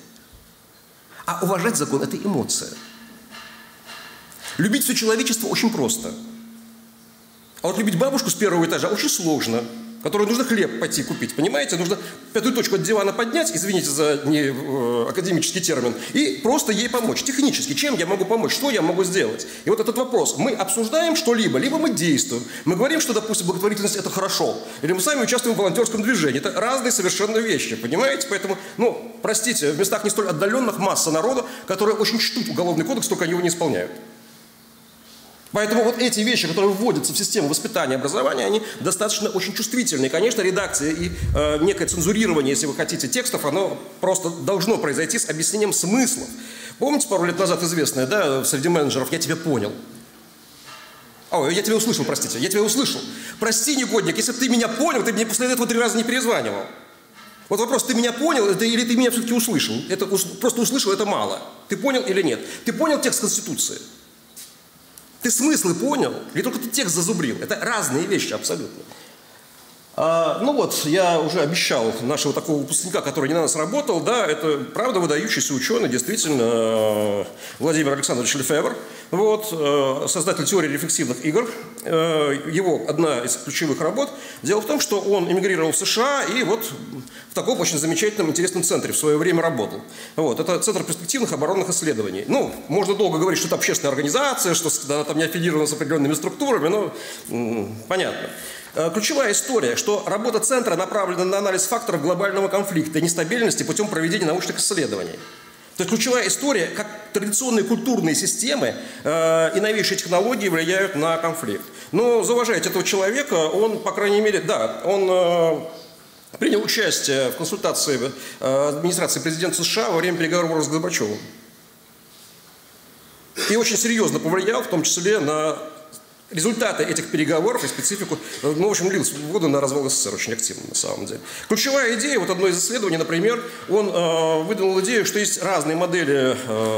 а уважать закон – это эмоция. Любить все человечество очень просто. А вот любить бабушку с первого этажа очень сложно, которой нужно хлеб пойти купить, понимаете? Нужно пятую точку от дивана поднять, извините за не академический термин, и просто ей помочь. Технически, чем я могу помочь, что я могу сделать? И вот этот вопрос. Мы обсуждаем что-либо, либо мы действуем. Мы говорим, что, допустим, благотворительность – это хорошо. Или мы сами участвуем в волонтерском движении. Это разные совершенно вещи, понимаете? Поэтому, ну, простите, в местах не столь отдаленных масса народа, которые очень чтут Уголовный кодекс, только они его не исполняют. Поэтому вот эти вещи, которые вводятся в систему воспитания и образования, они достаточно очень чувствительны. И, конечно, редакция и некое цензурирование, если вы хотите, текстов, оно просто должно произойти с объяснением смыслов. Помните, пару лет назад известное, да, среди менеджеров «я тебя понял». Ой, я тебя услышал, простите, я тебя услышал. Прости, негодник, если бы ты меня понял, ты мне после этого 3 раза не перезванивал. Вот вопрос, ты меня понял или ты меня все-таки услышал? Это просто услышал, это мало. Ты понял или нет? Ты понял текст Конституции? Ты смыслы понял? Или только ты текст зазубрил? Это разные вещи абсолютно. Ну вот, я уже обещал нашего такого выпускника, который не на нас работал, да, это правда выдающийся ученый, действительно, Владимир Александрович Лефевр, вот, создатель теории рефлексивных игр. Его одна из ключевых работ. Дело в том, что он эмигрировал в США и вот в таком очень замечательном, интересном центре в свое время работал. Вот, это Центр перспективных оборонных исследований. Ну, можно долго говорить, что это общественная организация, что она там не аффилирована с определенными структурами, но понятно. Ключевая история, что работа центра направлена на анализ факторов глобального конфликта и нестабильности путем проведения научных исследований. То есть ключевая история, как традиционные культурные системы и новейшие технологии влияют на конфликт. Но зауважайте этого человека, он, по крайней мере, да, он принял участие в консультации администрации президента США во время переговоров с Горбачевым. И очень серьезно повлиял, в том числе на результаты этих переговоров и специфику, ну, в общем, лил воду на развал СССР очень активно, на самом деле. Ключевая идея, вот одно из исследований, например, он выдвинул идею, что есть разные модели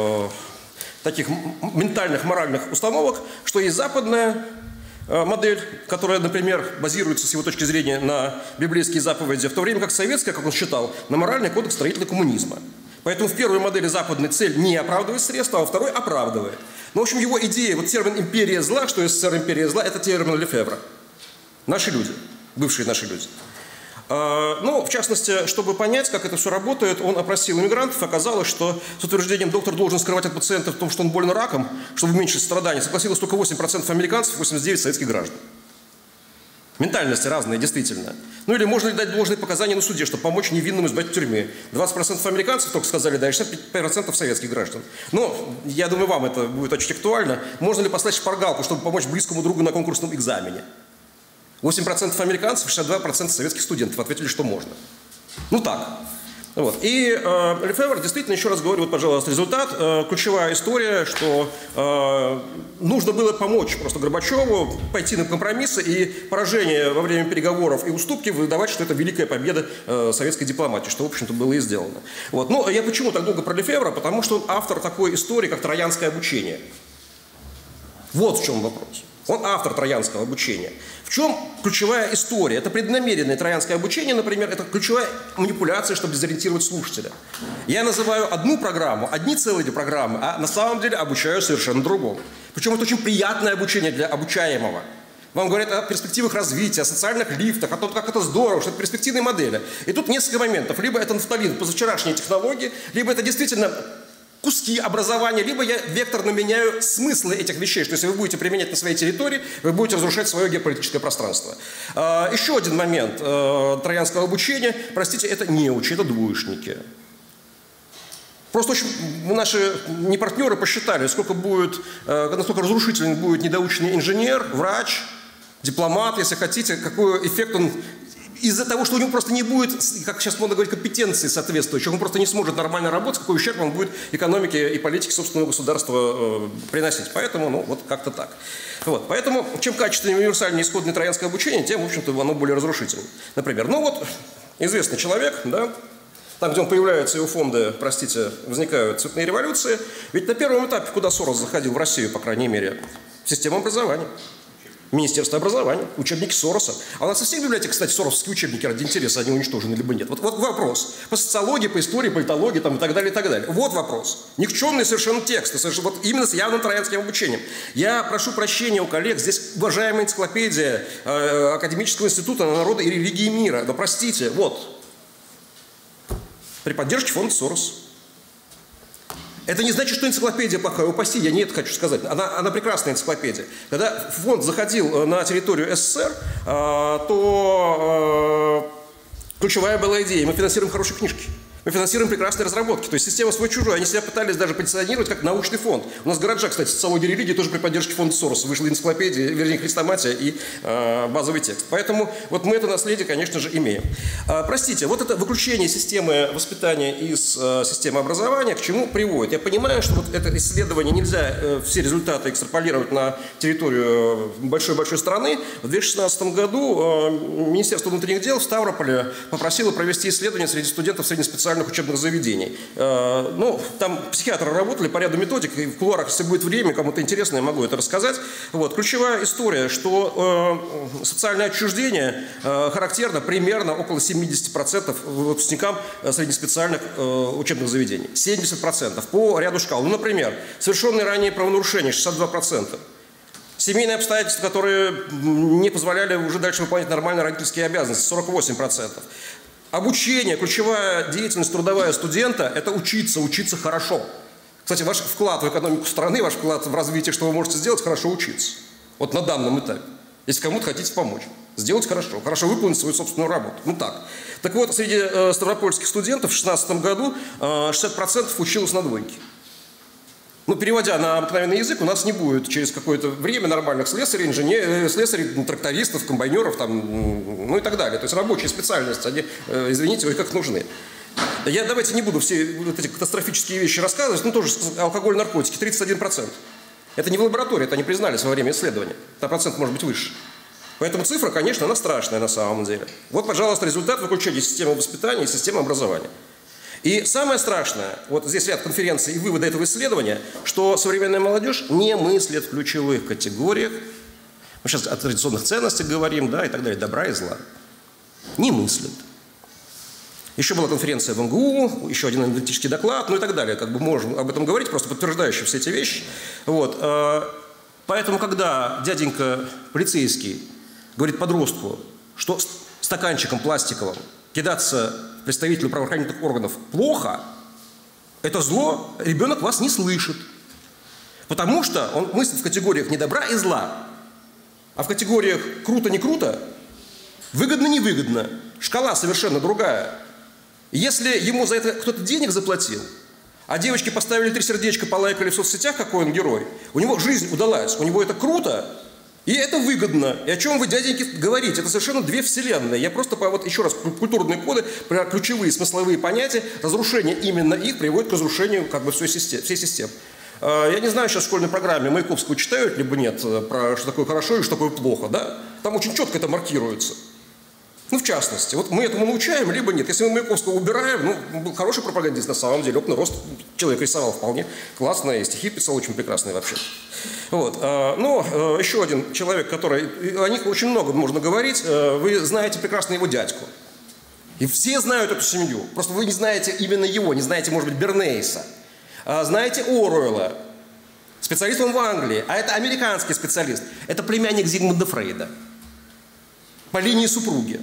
таких ментальных, моральных установок, что есть западная модель, которая, например, базируется с его точки зрения на библейские заповеди, в то время как советская, как он считал, на моральный кодекс строителя коммунизма. Поэтому в первой модели западной цель не оправдывает средства, а во второй оправдывает. Но, в общем, его идея, вот термин «империя зла», что СССР империя зла, это термин Лефевра. Наши люди, бывшие наши люди. Ну, в частности, чтобы понять, как это все работает, он опросил иммигрантов, оказалось, что с утверждением «доктор должен скрывать от пациента в том, что он болен раком, чтобы уменьшить страдания», согласилось только 8% американцев, 89% советских граждан. Ментальности разные, действительно. Ну или можно ли дать должные показания на суде, чтобы помочь невинному избавить тюрьмы? 20% американцев только сказали, да, и 65% советских граждан. Но я думаю, вам это будет очень актуально. Можно ли послать шпаргалку, чтобы помочь близкому другу на конкурсном экзамене? 8% американцев, 62% советских студентов ответили, что можно. Ну так. Вот. И Лефевр действительно, еще раз говорю, вот, пожалуйста, результат. Ключевая история, что нужно было помочь просто Горбачеву пойти на компромиссы и поражение во время переговоров и уступки выдавать, что это великая победа советской дипломатии, что, в общем-то, было и сделано. Вот. Но я почему так долго про Лефевра? Потому что он автор такой истории, как троянское обучение. Вот в чем вопрос. Он автор троянского обучения. В чем ключевая история? Это преднамеренное троянское обучение, например, это ключевая манипуляция, чтобы дезориентировать слушателя. Я называю одну программу, одни целые программы, а на самом деле обучаю совершенно другому. Причем это очень приятное обучение для обучаемого. Вам говорят о перспективах развития, о социальных лифтах, о том, как это здорово, что это перспективные модели. И тут несколько моментов. Либо это нафталин, позавчерашние технологии, либо это действительно куски образования, либо я векторно меняю смыслы этих вещей, что если вы будете применять на своей территории, вы будете разрушать свое геополитическое пространство. Еще один момент троянского обучения, простите, это неучи, это двоечники. Просто очень наши партнеры посчитали, сколько будет, насколько разрушителен будет недоученный инженер, врач, дипломат, если хотите, какой эффект он... Из-за того, что у него просто не будет, как сейчас можно говорить, компетенции соответствующих, он просто не сможет нормально работать, какой ущерб он будет экономике и политике собственного государства приносить. Поэтому, ну, вот как-то так. Вот. Поэтому, чем качественнее универсальное исходное троянское обучение, тем, в общем-то, оно более разрушительное. Например, ну вот, известный человек, да, там, где он появляется, его фонды, простите, возникают цветные революции. Ведь на первом этапе, куда Сорос заходил, в Россию, по крайней мере, система образования. Министерство образования, учебники Сороса. А у нас во всех библиотеках, кстати, соросовские учебники ради интереса, они уничтожены либо нет. Вот вопрос. По социологии, по истории, политологии там, и так далее, и так далее. Вот вопрос. Никчемные совершенно тексты, совершенно, вот именно с явным троянским обучением. Я прошу прощения у коллег, здесь уважаемая энциклопедия Академического института народа и религии мира. Да простите, вот. При поддержке фонда Сорос. Это не значит, что энциклопедия плохая, упаси, я не это хочу сказать. Она прекрасная энциклопедия. Когда фонд заходил на территорию СССР, то ключевая была идея. Мы финансируем хорошие книжки. Мы финансируем прекрасные разработки. То есть система свой-чужой. Они себя пытались даже позиционировать как научный фонд. У нас гаража, кстати, социология религии тоже при поддержке фонда Сороса. Вышла энциклопедия, вернее, хрестоматия и базовый текст. Поэтому вот мы это наследие, конечно же, имеем. Простите, вот это выключение системы воспитания из системы образования к чему приводит? Я понимаю, что вот это исследование нельзя все результаты экстраполировать на территорию большой-большой страны. В 2016 году Министерство внутренних дел в Ставрополе попросило провести исследование среди студентов среднеспециальных учебных заведений. Ну, там психиатры работали по ряду методик, и в кулуарах, если будет время, кому-то интересно, я могу это рассказать. Вот. Ключевая история, что социальное отчуждение характерно примерно около 70% выпускникам среднеспециальных учебных заведений. 70% по ряду шкал. Ну, например, совершенные ранее правонарушения 62%. Семейные обстоятельства, которые не позволяли уже дальше выполнять нормальные родительские обязанности, 48%. Обучение, ключевая деятельность трудовая студента – это учиться, учиться хорошо. Кстати, ваш вклад в экономику страны, ваш вклад в развитие, что вы можете сделать, хорошо учиться. Вот на данном этапе. Если кому-то хотите помочь, сделать хорошо, хорошо выполнить свою собственную работу. Ну так. Так вот, среди ставропольских студентов в 2016 году 60% училось на двойке. Ну, переводя на обыкновенный язык, у нас не будет через какое-то время нормальных слесарей, инженеров, слесарей, трактористов, комбайнеров, там, ну и так далее. То есть рабочие специальности, они, извините, ой, как нужны. Давайте не буду все вот эти катастрофические вещи рассказывать, ну тоже алкоголь, наркотики, 31%. Это не в лаборатории, это они признались во время исследования. Там процент может быть выше. Поэтому цифра, конечно, она страшная на самом деле. Вот, пожалуйста, результат выключения системы воспитания и системы образования. И самое страшное, вот здесь ряд конференций и выводы этого исследования, что современная молодежь не мыслит в ключевых категориях. Мы сейчас о традиционных ценностях говорим, да, и так далее, добра и зла. Не мыслит. Еще была конференция в МГУ, еще один аналитический доклад, ну и так далее. Как бы можем об этом говорить, просто подтверждающие все эти вещи. Вот. Поэтому, когда дяденька полицейский говорит подростку, что стаканчиком пластиковым кидаться представителю правоохранительных органов плохо, это зло, ребенок вас не слышит. Потому что он мыслит в категориях не добра и зла, а в категориях круто-не круто, выгодно-не выгодно. Шкала совершенно другая. Если ему за это кто-то денег заплатил, а девочки поставили 3 сердечка, полайкали в соцсетях, какой он герой, у него жизнь удалась, у него это круто, и это выгодно. И о чем вы, дяденьки, говорите? Это совершенно две вселенные. Я просто, вот еще раз, культурные коды, ключевые смысловые понятия, разрушение именно их приводит к разрушению как бы всей системы. Я не знаю, сейчас в школьной программе Маяковского читают, либо нет, про что такое хорошо и что такое плохо, да? Там очень четко это маркируется. Ну, в частности, вот мы этому научаем, либо нет. Если мы Маяковского убираем, ну, был хороший пропагандист на самом деле, опытный рост, человек рисовал вполне классно, и стихи писал очень прекрасные вообще. Вот. Но еще один человек, который, о них очень много можно говорить, вы знаете прекрасно его дядьку. И все знают эту семью, просто вы не знаете именно его, не знаете, может быть, Бернейса. Знаете Оруэлла, специалист он в Англии, а это американский специалист, это племянник Зигмунда Фрейда по линии супруги.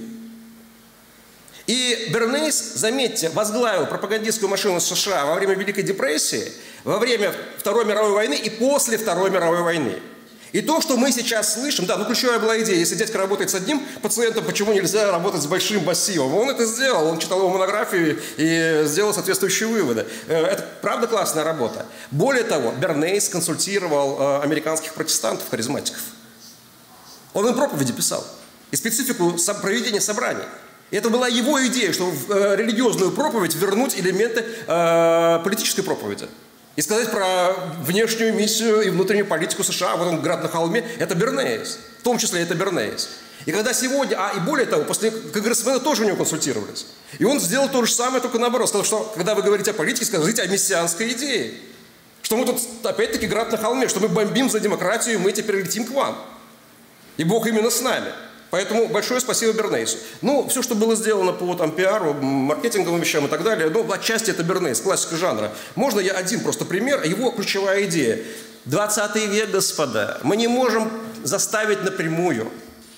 И Бернейс, заметьте, возглавил пропагандистскую машину США во время Великой депрессии, во время Второй мировой войны и после Второй мировой войны. И то, что мы сейчас слышим, да, ну ключевая была идея, если дядька работает с одним пациентом, почему нельзя работать с большим массивом? Он это сделал, он читал его монографию и сделал соответствующие выводы. Это правда классная работа. Более того, Бернейс консультировал американских протестантов, харизматиков. Он им проповеди писал и специфику проведения собраний. И это была его идея, чтобы в религиозную проповедь вернуть элементы политической проповеди. И сказать про внешнюю миссию и внутреннюю политику США, вот он, град на холме, это Бернейс. В том числе это Бернейс. И когда сегодня, и более того, после конгрессмена тоже у него консультировались. И он сделал то же самое, только наоборот. Сказал, что когда вы говорите о политике, скажите о мессианской идее. Что мы тут, опять-таки, град на холме, что мы бомбим за демократию, и мы теперь летим к вам. И Бог именно с нами. Поэтому большое спасибо Бернейсу. Ну, все, что было сделано по там, пиару, маркетинговым вещам и так далее, ну, отчасти это Бернейс, классика жанра. Можно я один просто пример, его ключевая идея. 20 век, господа, мы не можем заставить напрямую.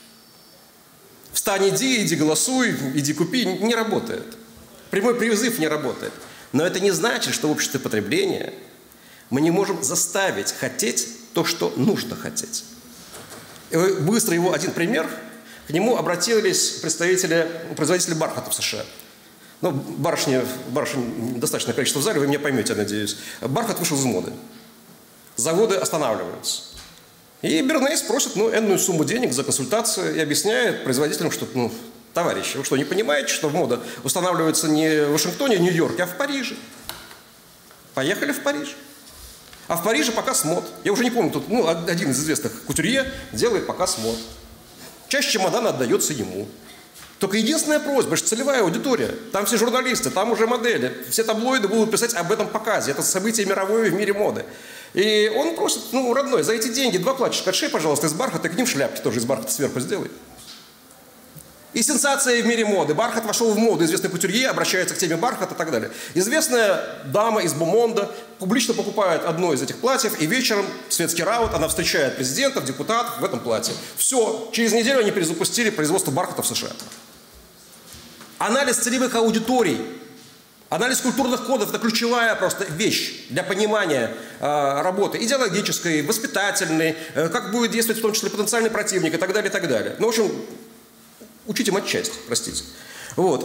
Встань, иди голосуй, иди купи, не работает. Прямой призыв не работает. Но это не значит, что в обществе потребления мы не можем заставить хотеть то, что нужно хотеть. И быстро его один пример. К нему обратились производители бархата в США. Ну, барышни достаточное количество в зале, вы меня поймете, я надеюсь. Бархат вышел из моды. Заводы останавливаются. И Бернейс просит энную сумму денег за консультацию и объясняет производителям, что, товарищи, вы что, не понимаете, что мода устанавливается не в Вашингтоне, Нью-Йорке, а в Париже? Поехали в Париж. А в Париже показ мод. Я уже не помню, тут один из известных кутюрье делает показ мод. Чаще чемодан отдается ему. Только единственная просьба, что целевая аудитория. Там все журналисты, там уже модели. Все таблоиды будут писать об этом показе. Это событие мировое в мире моды. И он просит, родной, за эти деньги 2 платьишка отшей, пожалуйста, из бархата, и к ним шляпки тоже из бархата сверху сделай. И сенсация в мире моды. Бархат вошел в моду. Известный кутюрье обращается к теме бархата и так далее. Известная дама из Бомонда публично покупает одно из этих платьев, и вечером светский раут, она встречает президентов, депутатов в этом платье. Все. Через неделю они перезапустили производство бархата в США. Анализ целевых аудиторий, анализ культурных кодов – это ключевая просто вещь для понимания работы идеологической, воспитательной, как будет действовать в том числе потенциальный противник и так далее, и так далее. Ну, в общем, учите матчасть, простите. Вот.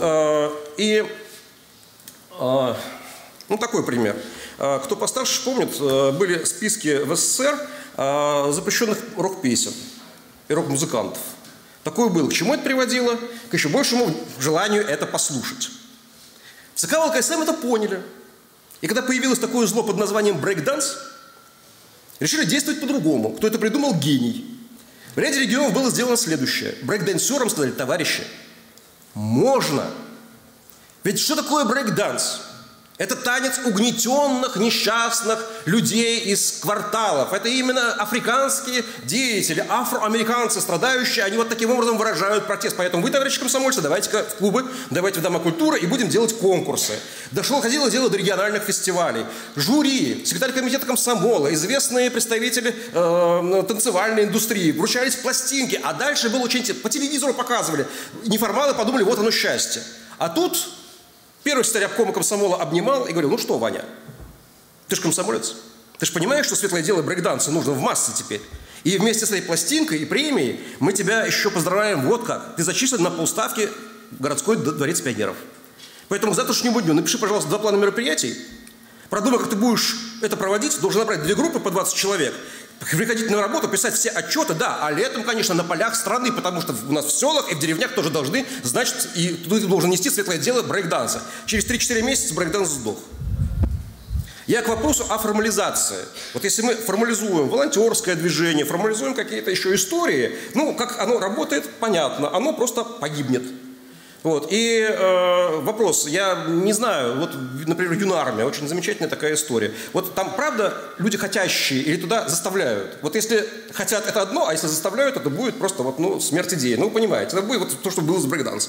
Такой пример. Кто постарше помнит, были списки в СССР запрещенных рок-песен и рок-музыкантов. Такое было. К чему это приводило? К еще большему желанию это послушать. ЦК ВЛКСМ это поняли. И когда появилось такое зло под названием брейк-данс, решили действовать по-другому. Кто это придумал? Гений. В ряде регионов было сделано следующее. Брейк-дансерам сказали: товарищи, можно. Ведь что такое брейк-данс? Это танец угнетенных, несчастных людей из кварталов. Это именно африканские деятели, афроамериканцы, страдающие. Они вот таким образом выражают протест. Поэтому вы, товарищи комсомольцы, давайте-ка в клубы, давайте в дома культуры и будем делать конкурсы. Ходило дело до региональных фестивалей. Жюри, секретарь комитета комсомола, известные представители танцевальной индустрии. Вручались пластинки. А дальше было очень... По телевизору показывали. Неформалы подумали, вот оно счастье. А тут... Первый секретарь обкома комсомола обнимал и говорил: ну что, Ваня, ты же комсомолец. Ты же понимаешь, что светлое дело брейкданса нужно в массы теперь. И вместе с этой пластинкой и премией мы тебя еще поздравляем вот как. Ты зачислен на полставки в городской дворец пионеров. Поэтому к завтрашнему дню напиши, пожалуйста, 2 плана мероприятий. Продумай, как ты будешь это проводить. Должен набрать 2 группы по 20 человек. Приходить на работу, писать все отчеты, да, а летом, конечно, на полях страны, потому что у нас в селах и в деревнях тоже должны, значит, и ты должен нести светлое дело брейкданса. Через 3-4 месяца брейкданс сдох. Я к вопросу о формализации. Вот если мы формализуем волонтерское движение, формализуем какие-то еще истории, как оно работает, понятно, оно просто погибнет. Вот. И вопрос, я не знаю, вот, например, Юнармия, очень замечательная такая история. Вот там, правда, люди хотящие или туда заставляют? Вот если хотят, это одно, а если заставляют, это будет просто смерть идеи. Вы понимаете, это будет вот то, что было с брейкдансом.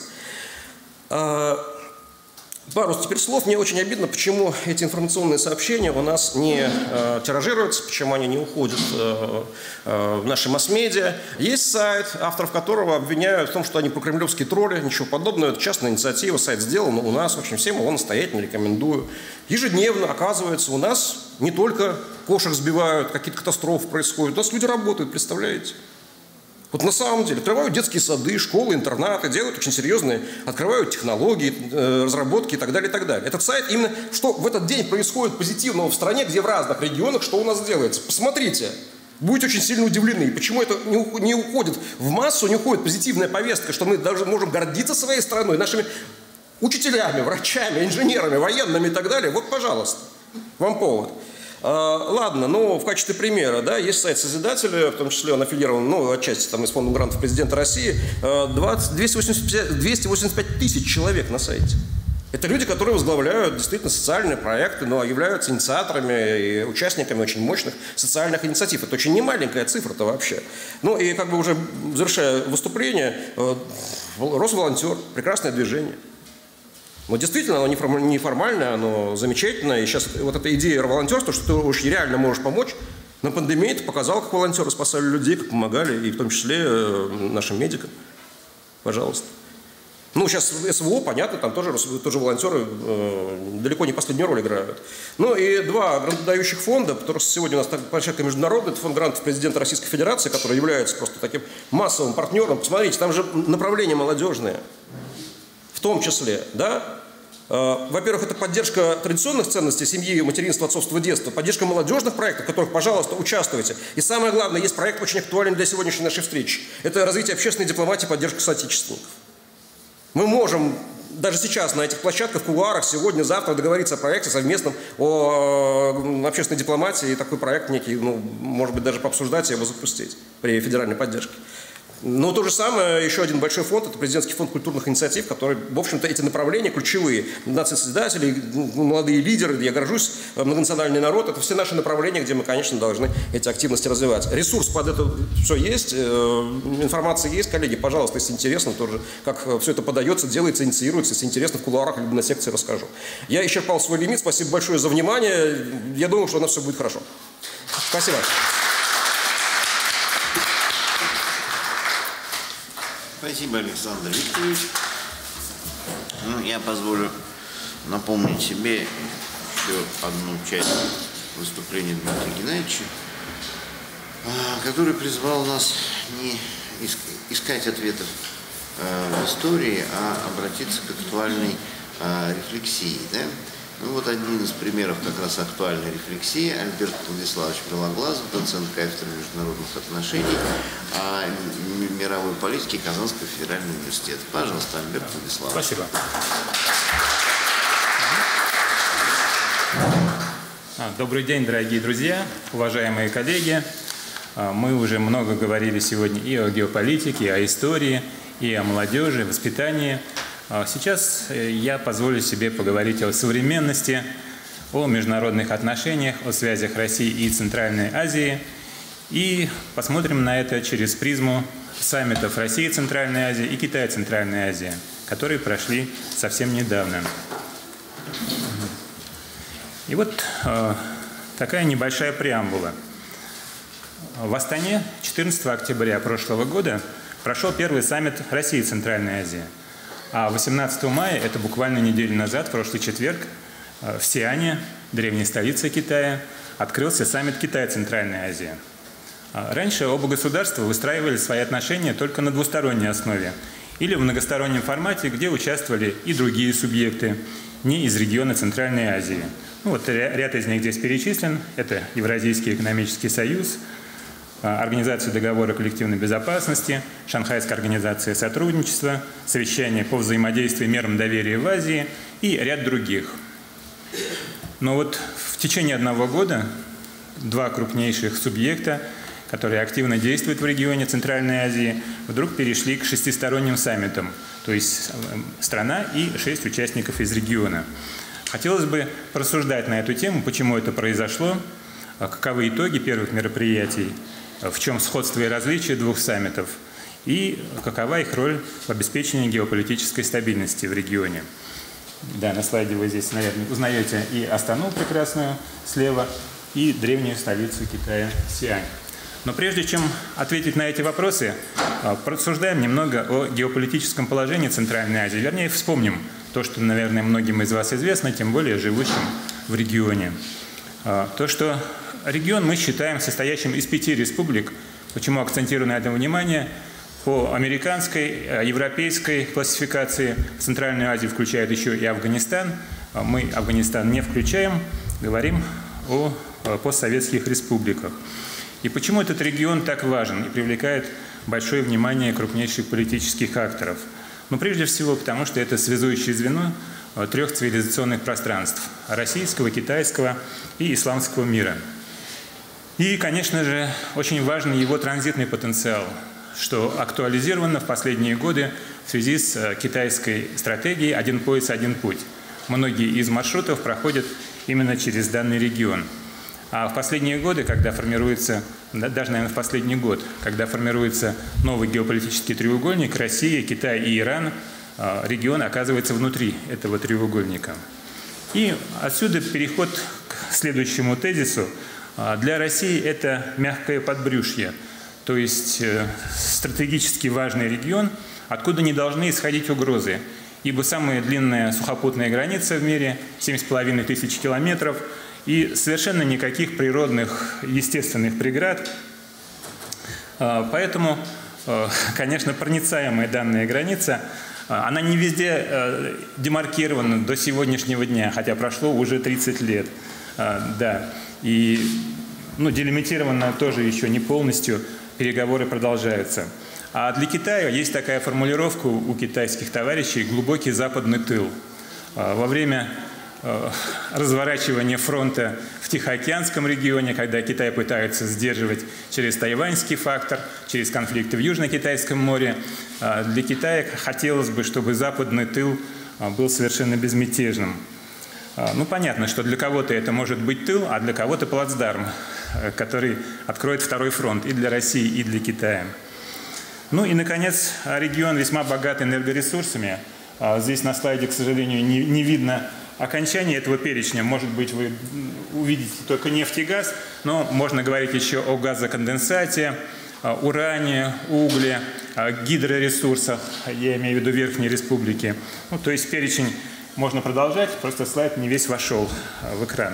Пару теперь слов. Мне очень обидно, почему эти информационные сообщения у нас не тиражируются, почему они не уходят в наши масс-медиа. Есть сайт, авторов которого обвиняют в том, что они прокремлевские тролли, ничего подобного. Это частная инициатива, сайт сделан у нас. В общем, всем его настоятельно рекомендую. Ежедневно, оказывается, у нас не только кошек сбивают, какие-то катастрофы происходят. У нас люди работают, представляете? Вот на самом деле открывают детские сады, школы, интернаты, делают очень серьезные, открывают технологии, разработки и так далее, и так далее. Этот сайт именно, что в этот день происходит позитивного в стране, где в разных регионах, что у нас делается. Посмотрите, будете очень сильно удивлены, почему это не уходит в массу, не уходит позитивная повестка, что мы даже можем гордиться своей страной, нашими учителями, врачами, инженерами, военными и так далее. Вот, пожалуйста, вам повод. Ладно, ну, в качестве примера, да, есть сайт Созидателя, в том числе он аффилирован, ну, отчасти там из фонда грантов президента России, 285 тысяч человек на сайте. Это люди, которые возглавляют действительно социальные проекты, но являются инициаторами и участниками очень мощных социальных инициатив. Это очень немаленькая цифра-то вообще. Ну и как бы уже завершая выступление, Росволонтер, прекрасное движение. Но действительно, оно неформальное, оно замечательное. И сейчас вот эта идея волонтерства, что ты очень реально можешь помочь, на пандемии это показало, как волонтеры спасали людей, как помогали, и в том числе нашим медикам. Пожалуйста. Ну, сейчас СВО, понятно, там тоже волонтеры далеко не последнюю роль играют. Ну и два грантодающих фонда, которые сегодня у нас площадка международная, это фонд грантов президента Российской Федерации, который является просто таким массовым партнером. Посмотрите, там же направления молодежные, в том числе, да? Во-первых, это поддержка традиционных ценностей семьи, материнства, отцовства, детства, поддержка молодежных проектов, в которых, пожалуйста, участвуйте. И самое главное, есть проект очень актуален для сегодняшней нашей встречи. Это развитие общественной дипломатии, поддержка соотечественников. Мы можем даже сейчас на этих площадках, в кулуарах, сегодня, завтра договориться о проекте совместном о общественной дипломатии, и такой проект некий, ну, может быть, даже пообсуждать и его запустить при федеральной поддержке. Но то же самое, еще один большой фонд, это президентский фонд культурных инициатив, который, в общем-то, эти направления ключевые, нации-созидатели, молодые лидеры, я горжусь, многонациональный народ, это все наши направления, где мы, конечно, должны эти активности развивать. Ресурс под это все есть, информация есть, коллеги, пожалуйста, если интересно, тоже, как все это подается, делается, инициируется, если интересно, в кулуарах либо на секции расскажу. Я исчерпал свой лимит, спасибо большое за внимание, я думаю, что у нас все будет хорошо. Спасибо. Спасибо, Александр Викторович. Ну, я позволю напомнить себе еще одну часть выступления Дмитрия Геннадьевича, который призвал нас не искать ответов в истории, а обратиться к актуальной рефлексии. Да? Ну вот один из примеров как раз актуальной рефлексии. Альберт Владиславович Белоглазов, доцент кафедры международных отношений мировой политики Казанского федерального университета. Пожалуйста, Альберт Владиславович. Спасибо. Добрый день, дорогие друзья, уважаемые коллеги. Мы уже много говорили сегодня и о геополитике, и о истории, и о молодежи, воспитании. Сейчас я позволю себе поговорить о современности, о международных отношениях, о связях России и Центральной Азии. И посмотрим на это через призму саммитов России, Центральной Азии и Китая, Центральной Азии, которые прошли совсем недавно. И вот такая небольшая преамбула. В Астане 14 октября прошлого года прошел первый саммит России, Центральной Азии. А 18 мая, это буквально неделю назад, в прошлый четверг, в Сиане, древней столице Китая, открылся саммит Китая-Центральная Азия. Раньше оба государства выстраивали свои отношения только на двусторонней основе или в многостороннем формате, где участвовали и другие субъекты, не из региона Центральной Азии. Ну, вот ряд из них здесь перечислен. Это Евразийский экономический союз, Организация договора коллективной безопасности, Шанхайская организация сотрудничества, Совещание по взаимодействию и мерам доверия в Азии и ряд других. Но вот в течение одного года два крупнейших субъекта, которые активно действуют в регионе Центральной Азии, вдруг перешли к шестисторонним саммитам, то есть страна и 6 участников из региона. Хотелось бы порассуждать на эту тему, почему это произошло, каковы итоги первых мероприятий, в чем сходство и различие двух саммитов и какова их роль в обеспечении геополитической стабильности в регионе. Да, на слайде вы здесь, наверное, узнаете и Астану прекрасную слева, и древнюю столицу Китая Сиань. Но прежде чем ответить на эти вопросы, порассуждаем немного о геополитическом положении Центральной Азии. Вернее, вспомним то, что, наверное, многим из вас известно, тем более живущим в регионе. То, что регион мы считаем состоящим из 5 республик. Почему акцентирую на этом внимание? По американской, европейской классификации в Центральную Азию включают еще и Афганистан. Мы Афганистан не включаем, говорим о постсоветских республиках. И почему этот регион так важен и привлекает большое внимание крупнейших политических акторов? Ну, прежде всего, потому что это связующее звено трех цивилизационных пространств – российского, китайского и исламского мира. И, конечно же, очень важен его транзитный потенциал, что актуализировано в последние годы в связи с китайской стратегией «Один пояс, один путь». Многие из маршрутов проходят именно через данный регион. А в последние годы, когда формируется, даже, наверное, в последний год, когда формируется новый геополитический треугольник Россия, Китай и Иран, регион оказывается внутри этого треугольника. И отсюда переход к следующему тезису. Для России это мягкое подбрюшье, то есть стратегически важный регион, откуда не должны исходить угрозы. Ибо самая длинная сухопутная граница в мире – 7,5 тысяч километров, и совершенно никаких природных, естественных преград. Поэтому, конечно, проницаемая данная граница, она не везде демаркирована до сегодняшнего дня, хотя прошло уже 30 лет. Да. И делимитирована тоже еще не полностью, переговоры продолжаются. А для Китая есть такая формулировка у китайских товарищей «глубокий западный тыл». Во время разворачивания фронта в Тихоокеанском регионе, когда Китай пытается сдерживать через тайваньский фактор, через конфликты в Южно-Китайском море, для Китая хотелось бы, чтобы западный тыл был совершенно безмятежным. Понятно, что для кого-то это может быть тыл, а для кого-то плацдарм, который откроет второй фронт и для России, и для Китая. И, наконец, регион весьма богат энергоресурсами. Здесь на слайде, к сожалению, не видно окончания этого перечня. Может быть, вы увидите только нефть и газ, но можно говорить еще о газоконденсате, уране, угле, гидроресурсах, я имею в виду Верхней Республики. То есть перечень можно продолжать, просто слайд не весь вошел в экран.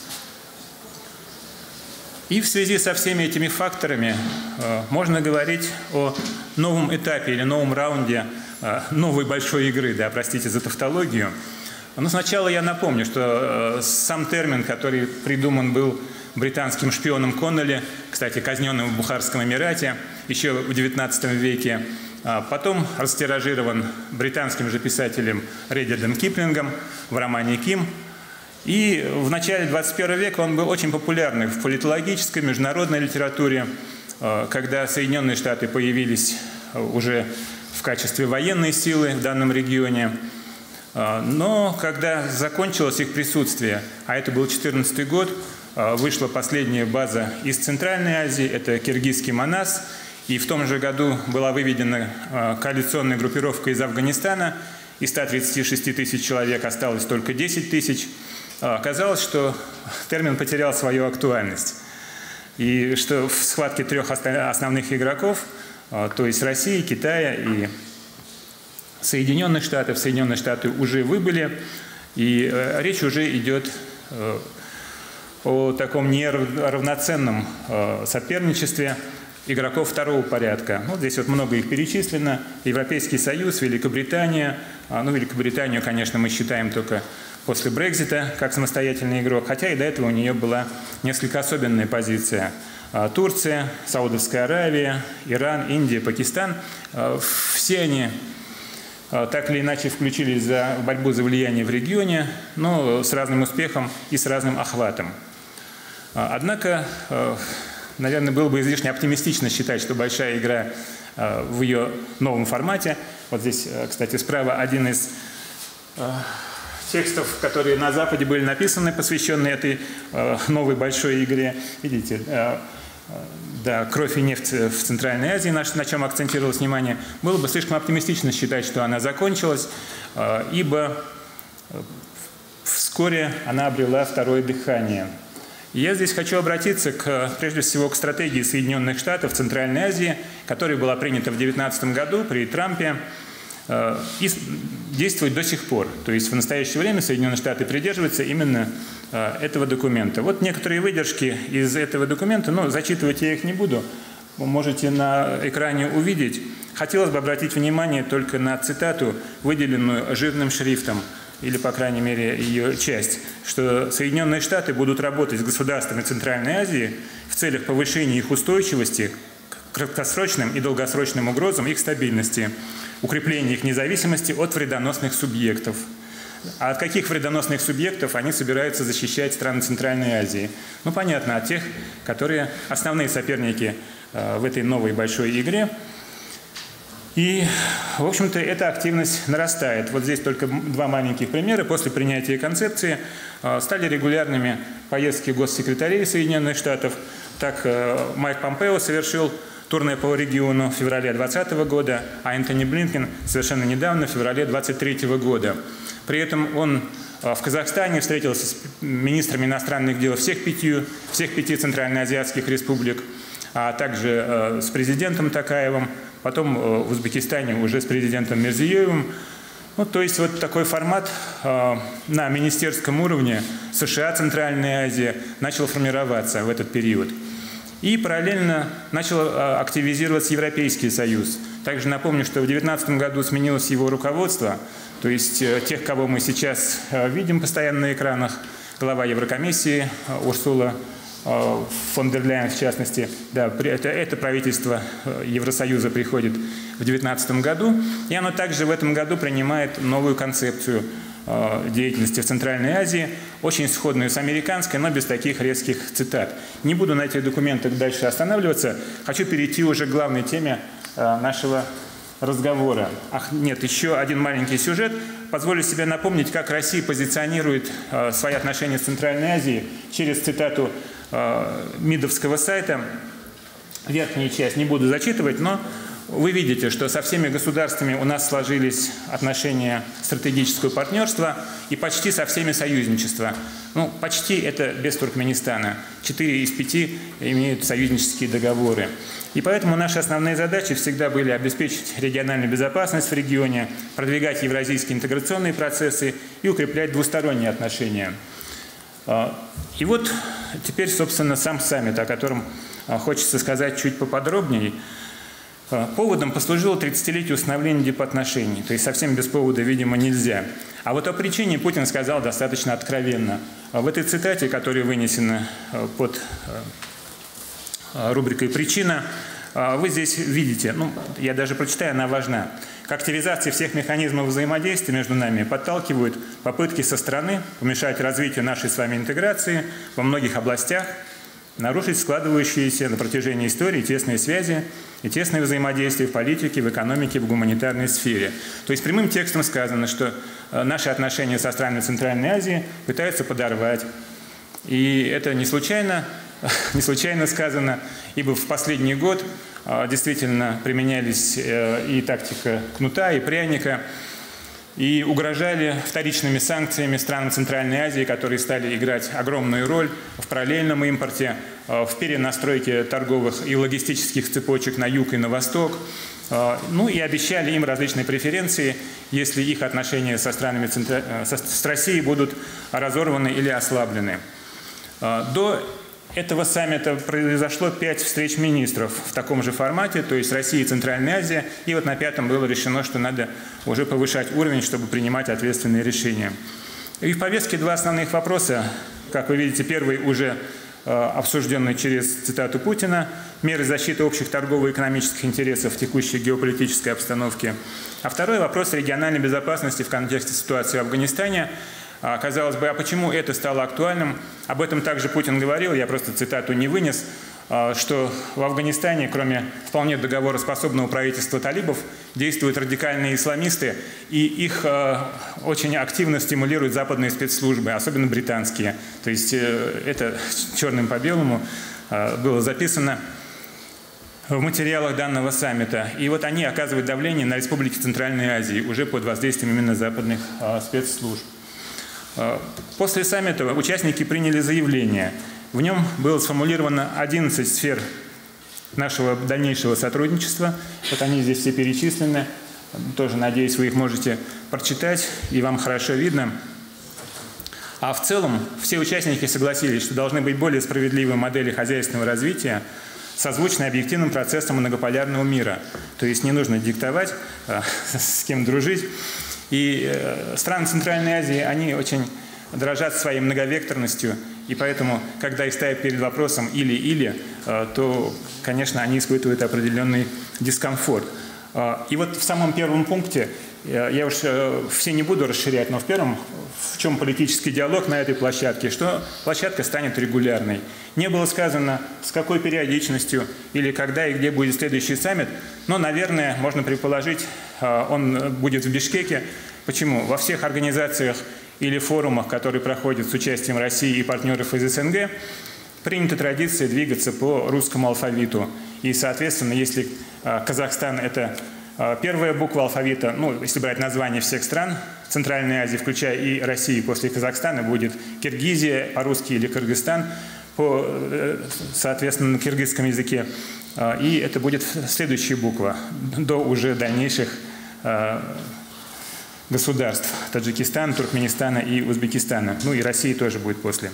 И в связи со всеми этими факторами можно говорить о новом этапе или новом раунде новой большой игры, простите за тавтологию. Но сначала я напомню, что сам термин, который придуман был британским шпионом Коннелли, кстати, казненным в Бухарском Эмирате еще в XIX веке, потом растиражирован британским же писателем Редьярдом Киплингом в романе «Ким». И в начале 21 века он был очень популярный в политологической, международной литературе, когда Соединенные Штаты появились уже в качестве военной силы в данном регионе. Но когда закончилось их присутствие, а это был 2014 год, вышла последняя база из Центральной Азии, это киргизский Манас, и в том же году была выведена коалиционная группировка из Афганистана, из 136 тысяч человек осталось только 10 тысяч. Оказалось, что термин потерял свою актуальность. И что в схватке трех основных игроков, то есть России, Китая и Соединенные Штаты уже выбыли, и речь уже идет о таком неравноценном соперничестве игроков второго порядка. Здесь много их перечислено. Европейский Союз, Великобритания. Великобританию, конечно, мы считаем только после Брексита как самостоятельный игрок, хотя и до этого у нее была несколько особенная позиция. Турция, Саудовская Аравия, Иран, Индия, Пакистан. Все они так или иначе включились в борьбу за влияние в регионе, но с разным успехом и с разным охватом. Однако, наверное, было бы излишне оптимистично считать, что большая игра в ее новом формате. Вот здесь, кстати, справа один из текстов, которые на Западе были написаны, посвященные этой новой большой игре. Видите, кровь и нефть в Центральной Азии, на чем акцентировалось внимание. Было бы слишком оптимистично считать, что она закончилась, ибо вскоре она обрела второе дыхание. И я здесь хочу обратиться прежде всего к стратегии Соединенных Штатов в Центральной Азии, которая была принята в 2019 году при Трампе и действует до сих пор. То есть в настоящее время Соединенные Штаты придерживаются именно этого документа. Вот некоторые выдержки из этого документа, но зачитывать я их не буду, вы можете на экране увидеть. Хотелось бы обратить внимание только на цитату, выделенную жирным шрифтом, или, по крайней мере, ее часть, что Соединенные Штаты будут работать с государствами Центральной Азии в целях повышения их устойчивости к краткосрочным и долгосрочным угрозам их стабильности, укрепления их независимости от вредоносных субъектов. А от каких вредоносных субъектов они собираются защищать страны Центральной Азии? Ну, понятно, от тех, которые основные соперники в этой новой большой игре. И, в общем-то, эта активность нарастает. Вот здесь только два маленьких примера. После принятия концепции стали регулярными поездки госсекретарей Соединенных Штатов. Так, Майк Помпео совершил турне по региону в феврале 2020 года, а Энтони Блинкен совершенно недавно, в феврале 2023 года. При этом он в Казахстане встретился с министрами иностранных дел всех пяти центральноазиатских республик, а также с президентом Токаевым, потом в Узбекистане уже с президентом Мирзиёевым. Ну, то есть вот такой формат на министерском уровне США, Центральная Азия начал формироваться в этот период. И параллельно начал активизироваться Европейский Союз. Также напомню, что в 2019 году сменилось его руководство, то есть тех, кого мы сейчас видим постоянно на экранах, глава Еврокомиссии Урсула фон дер Ляйен, в частности, да, это правительство Евросоюза приходит в 2019 году, и оно также в этом году принимает новую концепцию деятельности в Центральной Азии, очень сходную с американской, но без таких резких цитат. Не буду на этих документах дальше останавливаться, хочу перейти уже к главной теме нашего разговора. Ах, нет, еще один маленький сюжет. Позволю себе напомнить, как Россия позиционирует свои отношения с Центральной Азией через цитату МИДовского сайта. Верхнюю часть не буду зачитывать, но вы видите, что со всеми государствами у нас сложились отношения стратегического партнерства и почти со всеми союзничества. Ну, почти это без Туркменистана. 4 из 5 имеют союзнические договоры. И поэтому наши основные задачи всегда были обеспечить региональную безопасность в регионе, продвигать евразийские интеграционные процессы и укреплять двусторонние отношения. И вот теперь, собственно, сам саммит, о котором хочется сказать чуть поподробнее. Поводом послужило 30-летие установления дипотношений, то есть совсем без повода, видимо, нельзя. А вот о причине Путин сказал достаточно откровенно. В этой цитате, которая вынесена под рубрикой «Причина», вы здесь видите, ну, я даже прочитаю, она важна. К активизации всех механизмов взаимодействия между нами подталкивают попытки со стороны помешать развитию нашей с вами интеграции во многих областях, нарушить складывающиеся на протяжении истории тесные связи и тесное взаимодействие в политике, в экономике, в гуманитарной сфере. То есть прямым текстом сказано, что наши отношения со странами Центральной Азии пытаются подорвать. И это не случайно сказано, ибо в последний год действительно применялись и тактика кнута, и пряника, и угрожали вторичными санкциями странам Центральной Азии, которые стали играть огромную роль в параллельном импорте, в перенастройке торговых и логистических цепочек на юг и на восток. Ну и обещали им различные преференции, если их отношения со странами с Россией будут разорваны или ослаблены. До этого саммита произошло 5 встреч министров в таком же формате, то есть Россия и Центральная Азия. И вот на 5-м было решено, что надо уже повышать уровень, чтобы принимать ответственные решения. И в повестке 2 основных вопроса. Как вы видите, первый уже обсужденный через цитату Путина. Меры защиты общих торгово-экономических интересов в текущей геополитической обстановке. А второй вопрос региональной безопасности в контексте ситуации в Афганистане. Казалось бы, а почему это стало актуальным? Об этом также Путин говорил, я просто цитату не вынес, что в Афганистане, кроме вполне договороспособного правительства талибов, действуют радикальные исламисты, и их очень активно стимулируют западные спецслужбы, особенно британские. То есть это черным по белому было записано в материалах данного саммита. И вот они оказывают давление на республики Центральной Азии уже под воздействием именно западных спецслужб. После саммита участники приняли заявление. В нем было сформулировано 11 сфер нашего дальнейшего сотрудничества. Вот они здесь все перечислены. Тоже, надеюсь, вы их можете прочитать, и вам хорошо видно. А в целом все участники согласились, что должны быть более справедливые модели хозяйственного развития, созвучные объективным процессам многополярного мира. То есть не нужно диктовать, с кем дружить. И страны Центральной Азии, они очень дорожат своей многовекторностью, и поэтому, когда их ставят перед вопросом «или-или», то, конечно, они испытывают определенный дискомфорт. И вот в самом первом пункте я уж все не буду расширять, но в чем политический диалог на этой площадке, что площадка станет регулярной. Не было сказано, с какой периодичностью или когда и где будет следующий саммит, но, наверное, можно предположить, он будет в Бишкеке. Почему? Во всех организациях или форумах, которые проходят с участием России и партнеров из СНГ, принята традиция двигаться по русскому алфавиту. И, соответственно, если Казахстан – это первая буква алфавита, ну, если брать название всех стран Центральной Азии, включая и Россию, после Казахстана будет Киргизия по-русски или Кыргызстан, соответственно, на киргизском языке. И это будет следующая буква до уже дальнейших государств – Таджикистана, Туркменистана и Узбекистана. Ну и России тоже будет после.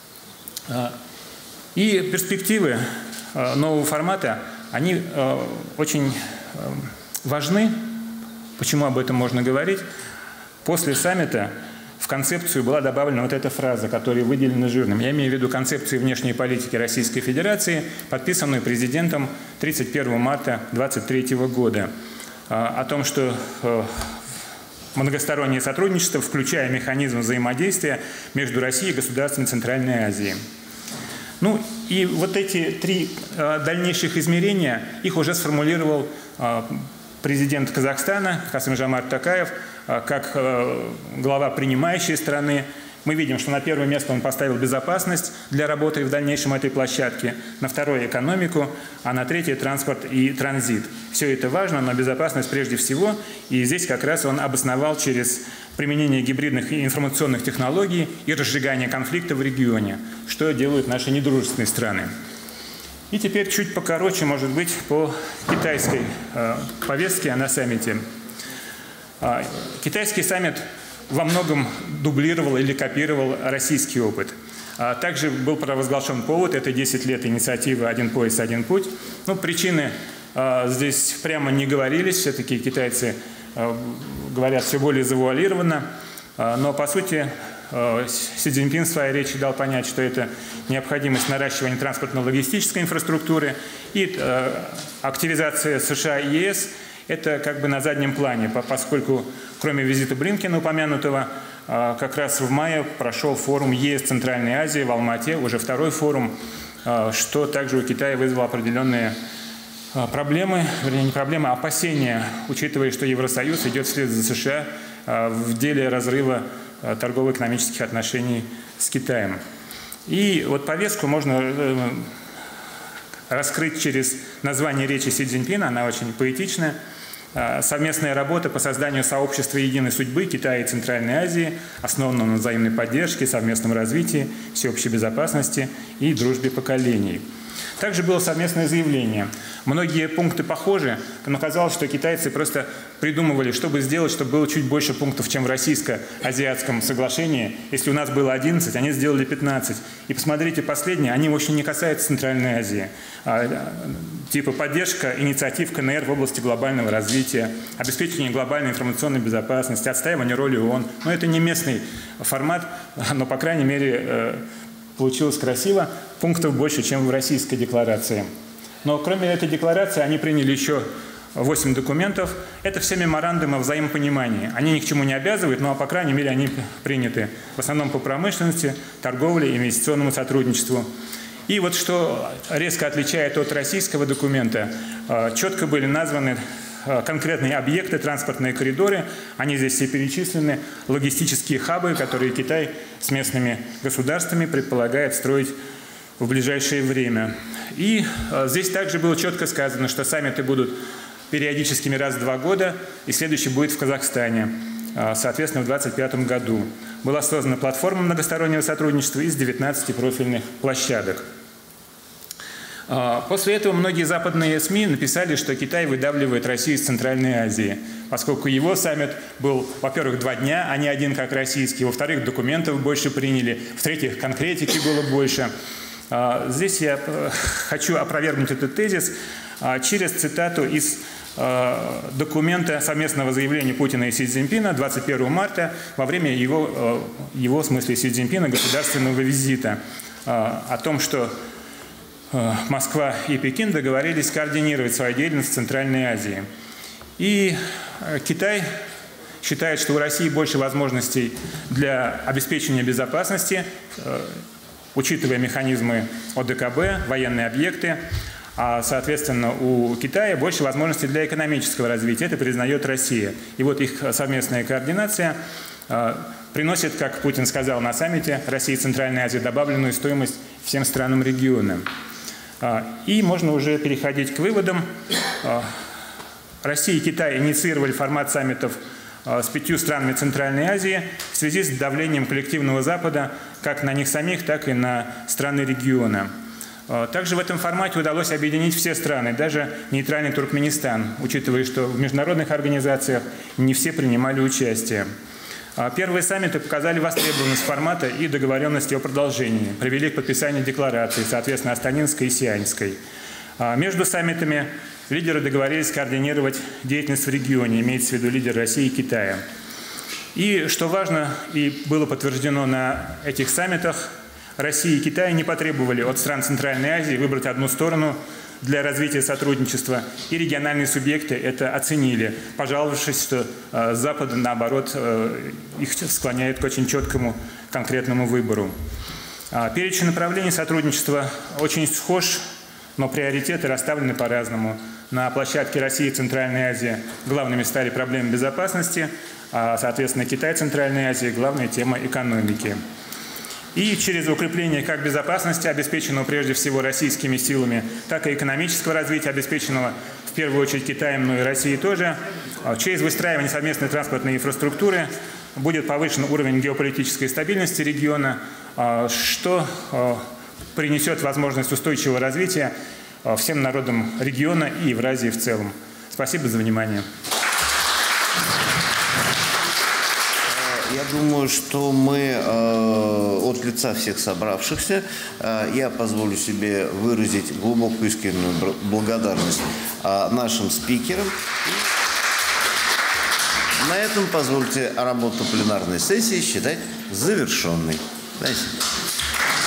И перспективы нового формата, они очень важны. Почему об этом можно говорить? После саммита в концепцию была добавлена вот эта фраза, которая выделена жирным. Я имею в виду концепцию внешней политики Российской Федерации, подписанную президентом 31 марта 2023 года, о том, что многостороннее сотрудничество, включая механизм взаимодействия между Россией и государствами Центральной Азии. Ну и вот эти три дальнейших измерения, их уже сформулировал президент Казахстана Касым-Жомарт Токаев как глава принимающей страны. Мы видим, что на первое место он поставил безопасность для работы в дальнейшем этой площадке, на второе – экономику, а на третье – транспорт и транзит. Все это важно, но безопасность прежде всего. И здесь как раз он обосновал через применение гибридных и информационных технологий и разжигание конфликта в регионе, что делают наши недружественные страны. И теперь чуть покороче, может быть, по китайской повестке на саммите. Китайский саммит во многом дублировал или копировал российский опыт. Также был провозглашен повод, это 10 лет инициативы «Один пояс, один путь». Ну, причины здесь прямо не говорились, все-таки китайцы говорят все более завуалированно, но по сути Си Цзиньпин в своей речи дал понять, что это необходимость наращивания транспортно-логистической инфраструктуры и активизация США и ЕС. Это как бы на заднем плане, поскольку кроме визита Блинкена упомянутого, как раз в мае прошел форум ЕС Центральной Азии в Алмате, уже второй форум, что также у Китая вызвало определенные проблемы, вернее не проблемы, а опасения, учитывая, что Евросоюз идет вслед за США в деле разрыва торгово-экономических отношений с Китаем. И вот повестку можно раскрыть через название речи Си Цзиньпина, она очень поэтичная. Совместная работа по созданию сообщества единой судьбы Китая и Центральной Азии, основанного на взаимной поддержке, совместном развитии, всеобщей безопасности и дружбе поколений. Также было совместное заявление. Многие пункты похожи, но казалось, что китайцы просто придумывали, чтобы сделать, чтобы было чуть больше пунктов, чем в российско-азиатском соглашении. Если у нас было 11, они сделали 15. И посмотрите, последние, они вообще не касаются Центральной Азии. Типа поддержка инициатив КНР в области глобального развития, обеспечение глобальной информационной безопасности, отстаивание роли ООН. Но это не местный формат, но, по крайней мере, получилось красиво. Пунктов больше, чем в российской декларации. Но кроме этой декларации они приняли еще 8 документов. Это все меморандумы о взаимопонимании. Они ни к чему не обязывают, но, по крайней мере, они приняты в основном по промышленности, торговле, инвестиционному сотрудничеству. И вот что резко отличает от российского документа, четко были названы конкретные объекты, транспортные коридоры, они здесь все перечислены, логистические хабы, которые Китай с местными государствами предполагает строить в ближайшее время. И здесь также было четко сказано, что саммиты будут периодическими раз в 2 года, и следующий будет в Казахстане, соответственно, в 2025 году. Была создана платформа многостороннего сотрудничества из 19 профильных площадок. После этого многие западные СМИ написали, что Китай выдавливает Россию из Центральной Азии, поскольку его саммит был, во-первых, 2 дня, а не один, как российский, во-вторых, документов больше приняли, в-третьих, конкретики было больше. Здесь я хочу опровергнуть этот тезис через цитату из документа совместного заявления Путина и Си Цзиньпина 21 марта во время его в смысле Си Цзиньпина, государственного визита, о том, что Москва и Пекин договорились координировать свою деятельность в Центральной Азии. И Китай считает, что у России больше возможностей для обеспечения безопасности, учитывая механизмы ОДКБ, военные объекты, а, соответственно, у Китая больше возможностей для экономического развития. Это признает Россия. И вот их совместная координация приносит, как Путин сказал на саммите России и Центральной Азии, добавленную стоимость всем странам региона. И можно уже переходить к выводам. Россия и Китай инициировали формат саммитов с 5 странами Центральной Азии в связи с давлением коллективного Запада как на них самих, так и на страны региона. Также в этом формате удалось объединить все страны, даже нейтральный Туркменистан, учитывая, что в международных организациях не все принимали участие. Первые саммиты показали востребованность формата и договоренности о продолжении, привели к подписанию деклараций, соответственно, Астанинской и Сианской. Между саммитами лидеры договорились координировать деятельность в регионе, имеется в виду лидеры России и Китая. И, что важно, и было подтверждено на этих саммитах, Россия и Китай не потребовали от стран Центральной Азии выбрать одну сторону для развития сотрудничества, и региональные субъекты это оценили, пожаловавшись, что Запад, наоборот, их склоняет к очень четкому конкретному выбору. Перечень направлений сотрудничества очень схож, но приоритеты расставлены по-разному. На площадке России и Центральной Азии главными стали проблемы безопасности, а, соответственно, Китай и Центральной Азии главная тема экономики. И через укрепление как безопасности, обеспеченного прежде всего российскими силами, так и экономического развития, обеспеченного в первую очередь Китаем, но и Россией тоже, через выстраивание совместной транспортной инфраструктуры будет повышен уровень геополитической стабильности региона, что принесет возможность устойчивого развития всем народам региона и Евразии в целом. Спасибо за внимание. Я думаю, что мы от лица всех собравшихся, я позволю себе выразить глубокую искреннюю благодарность нашим спикерам. На этом позвольте работу пленарной сессии считать завершенной. Спасибо.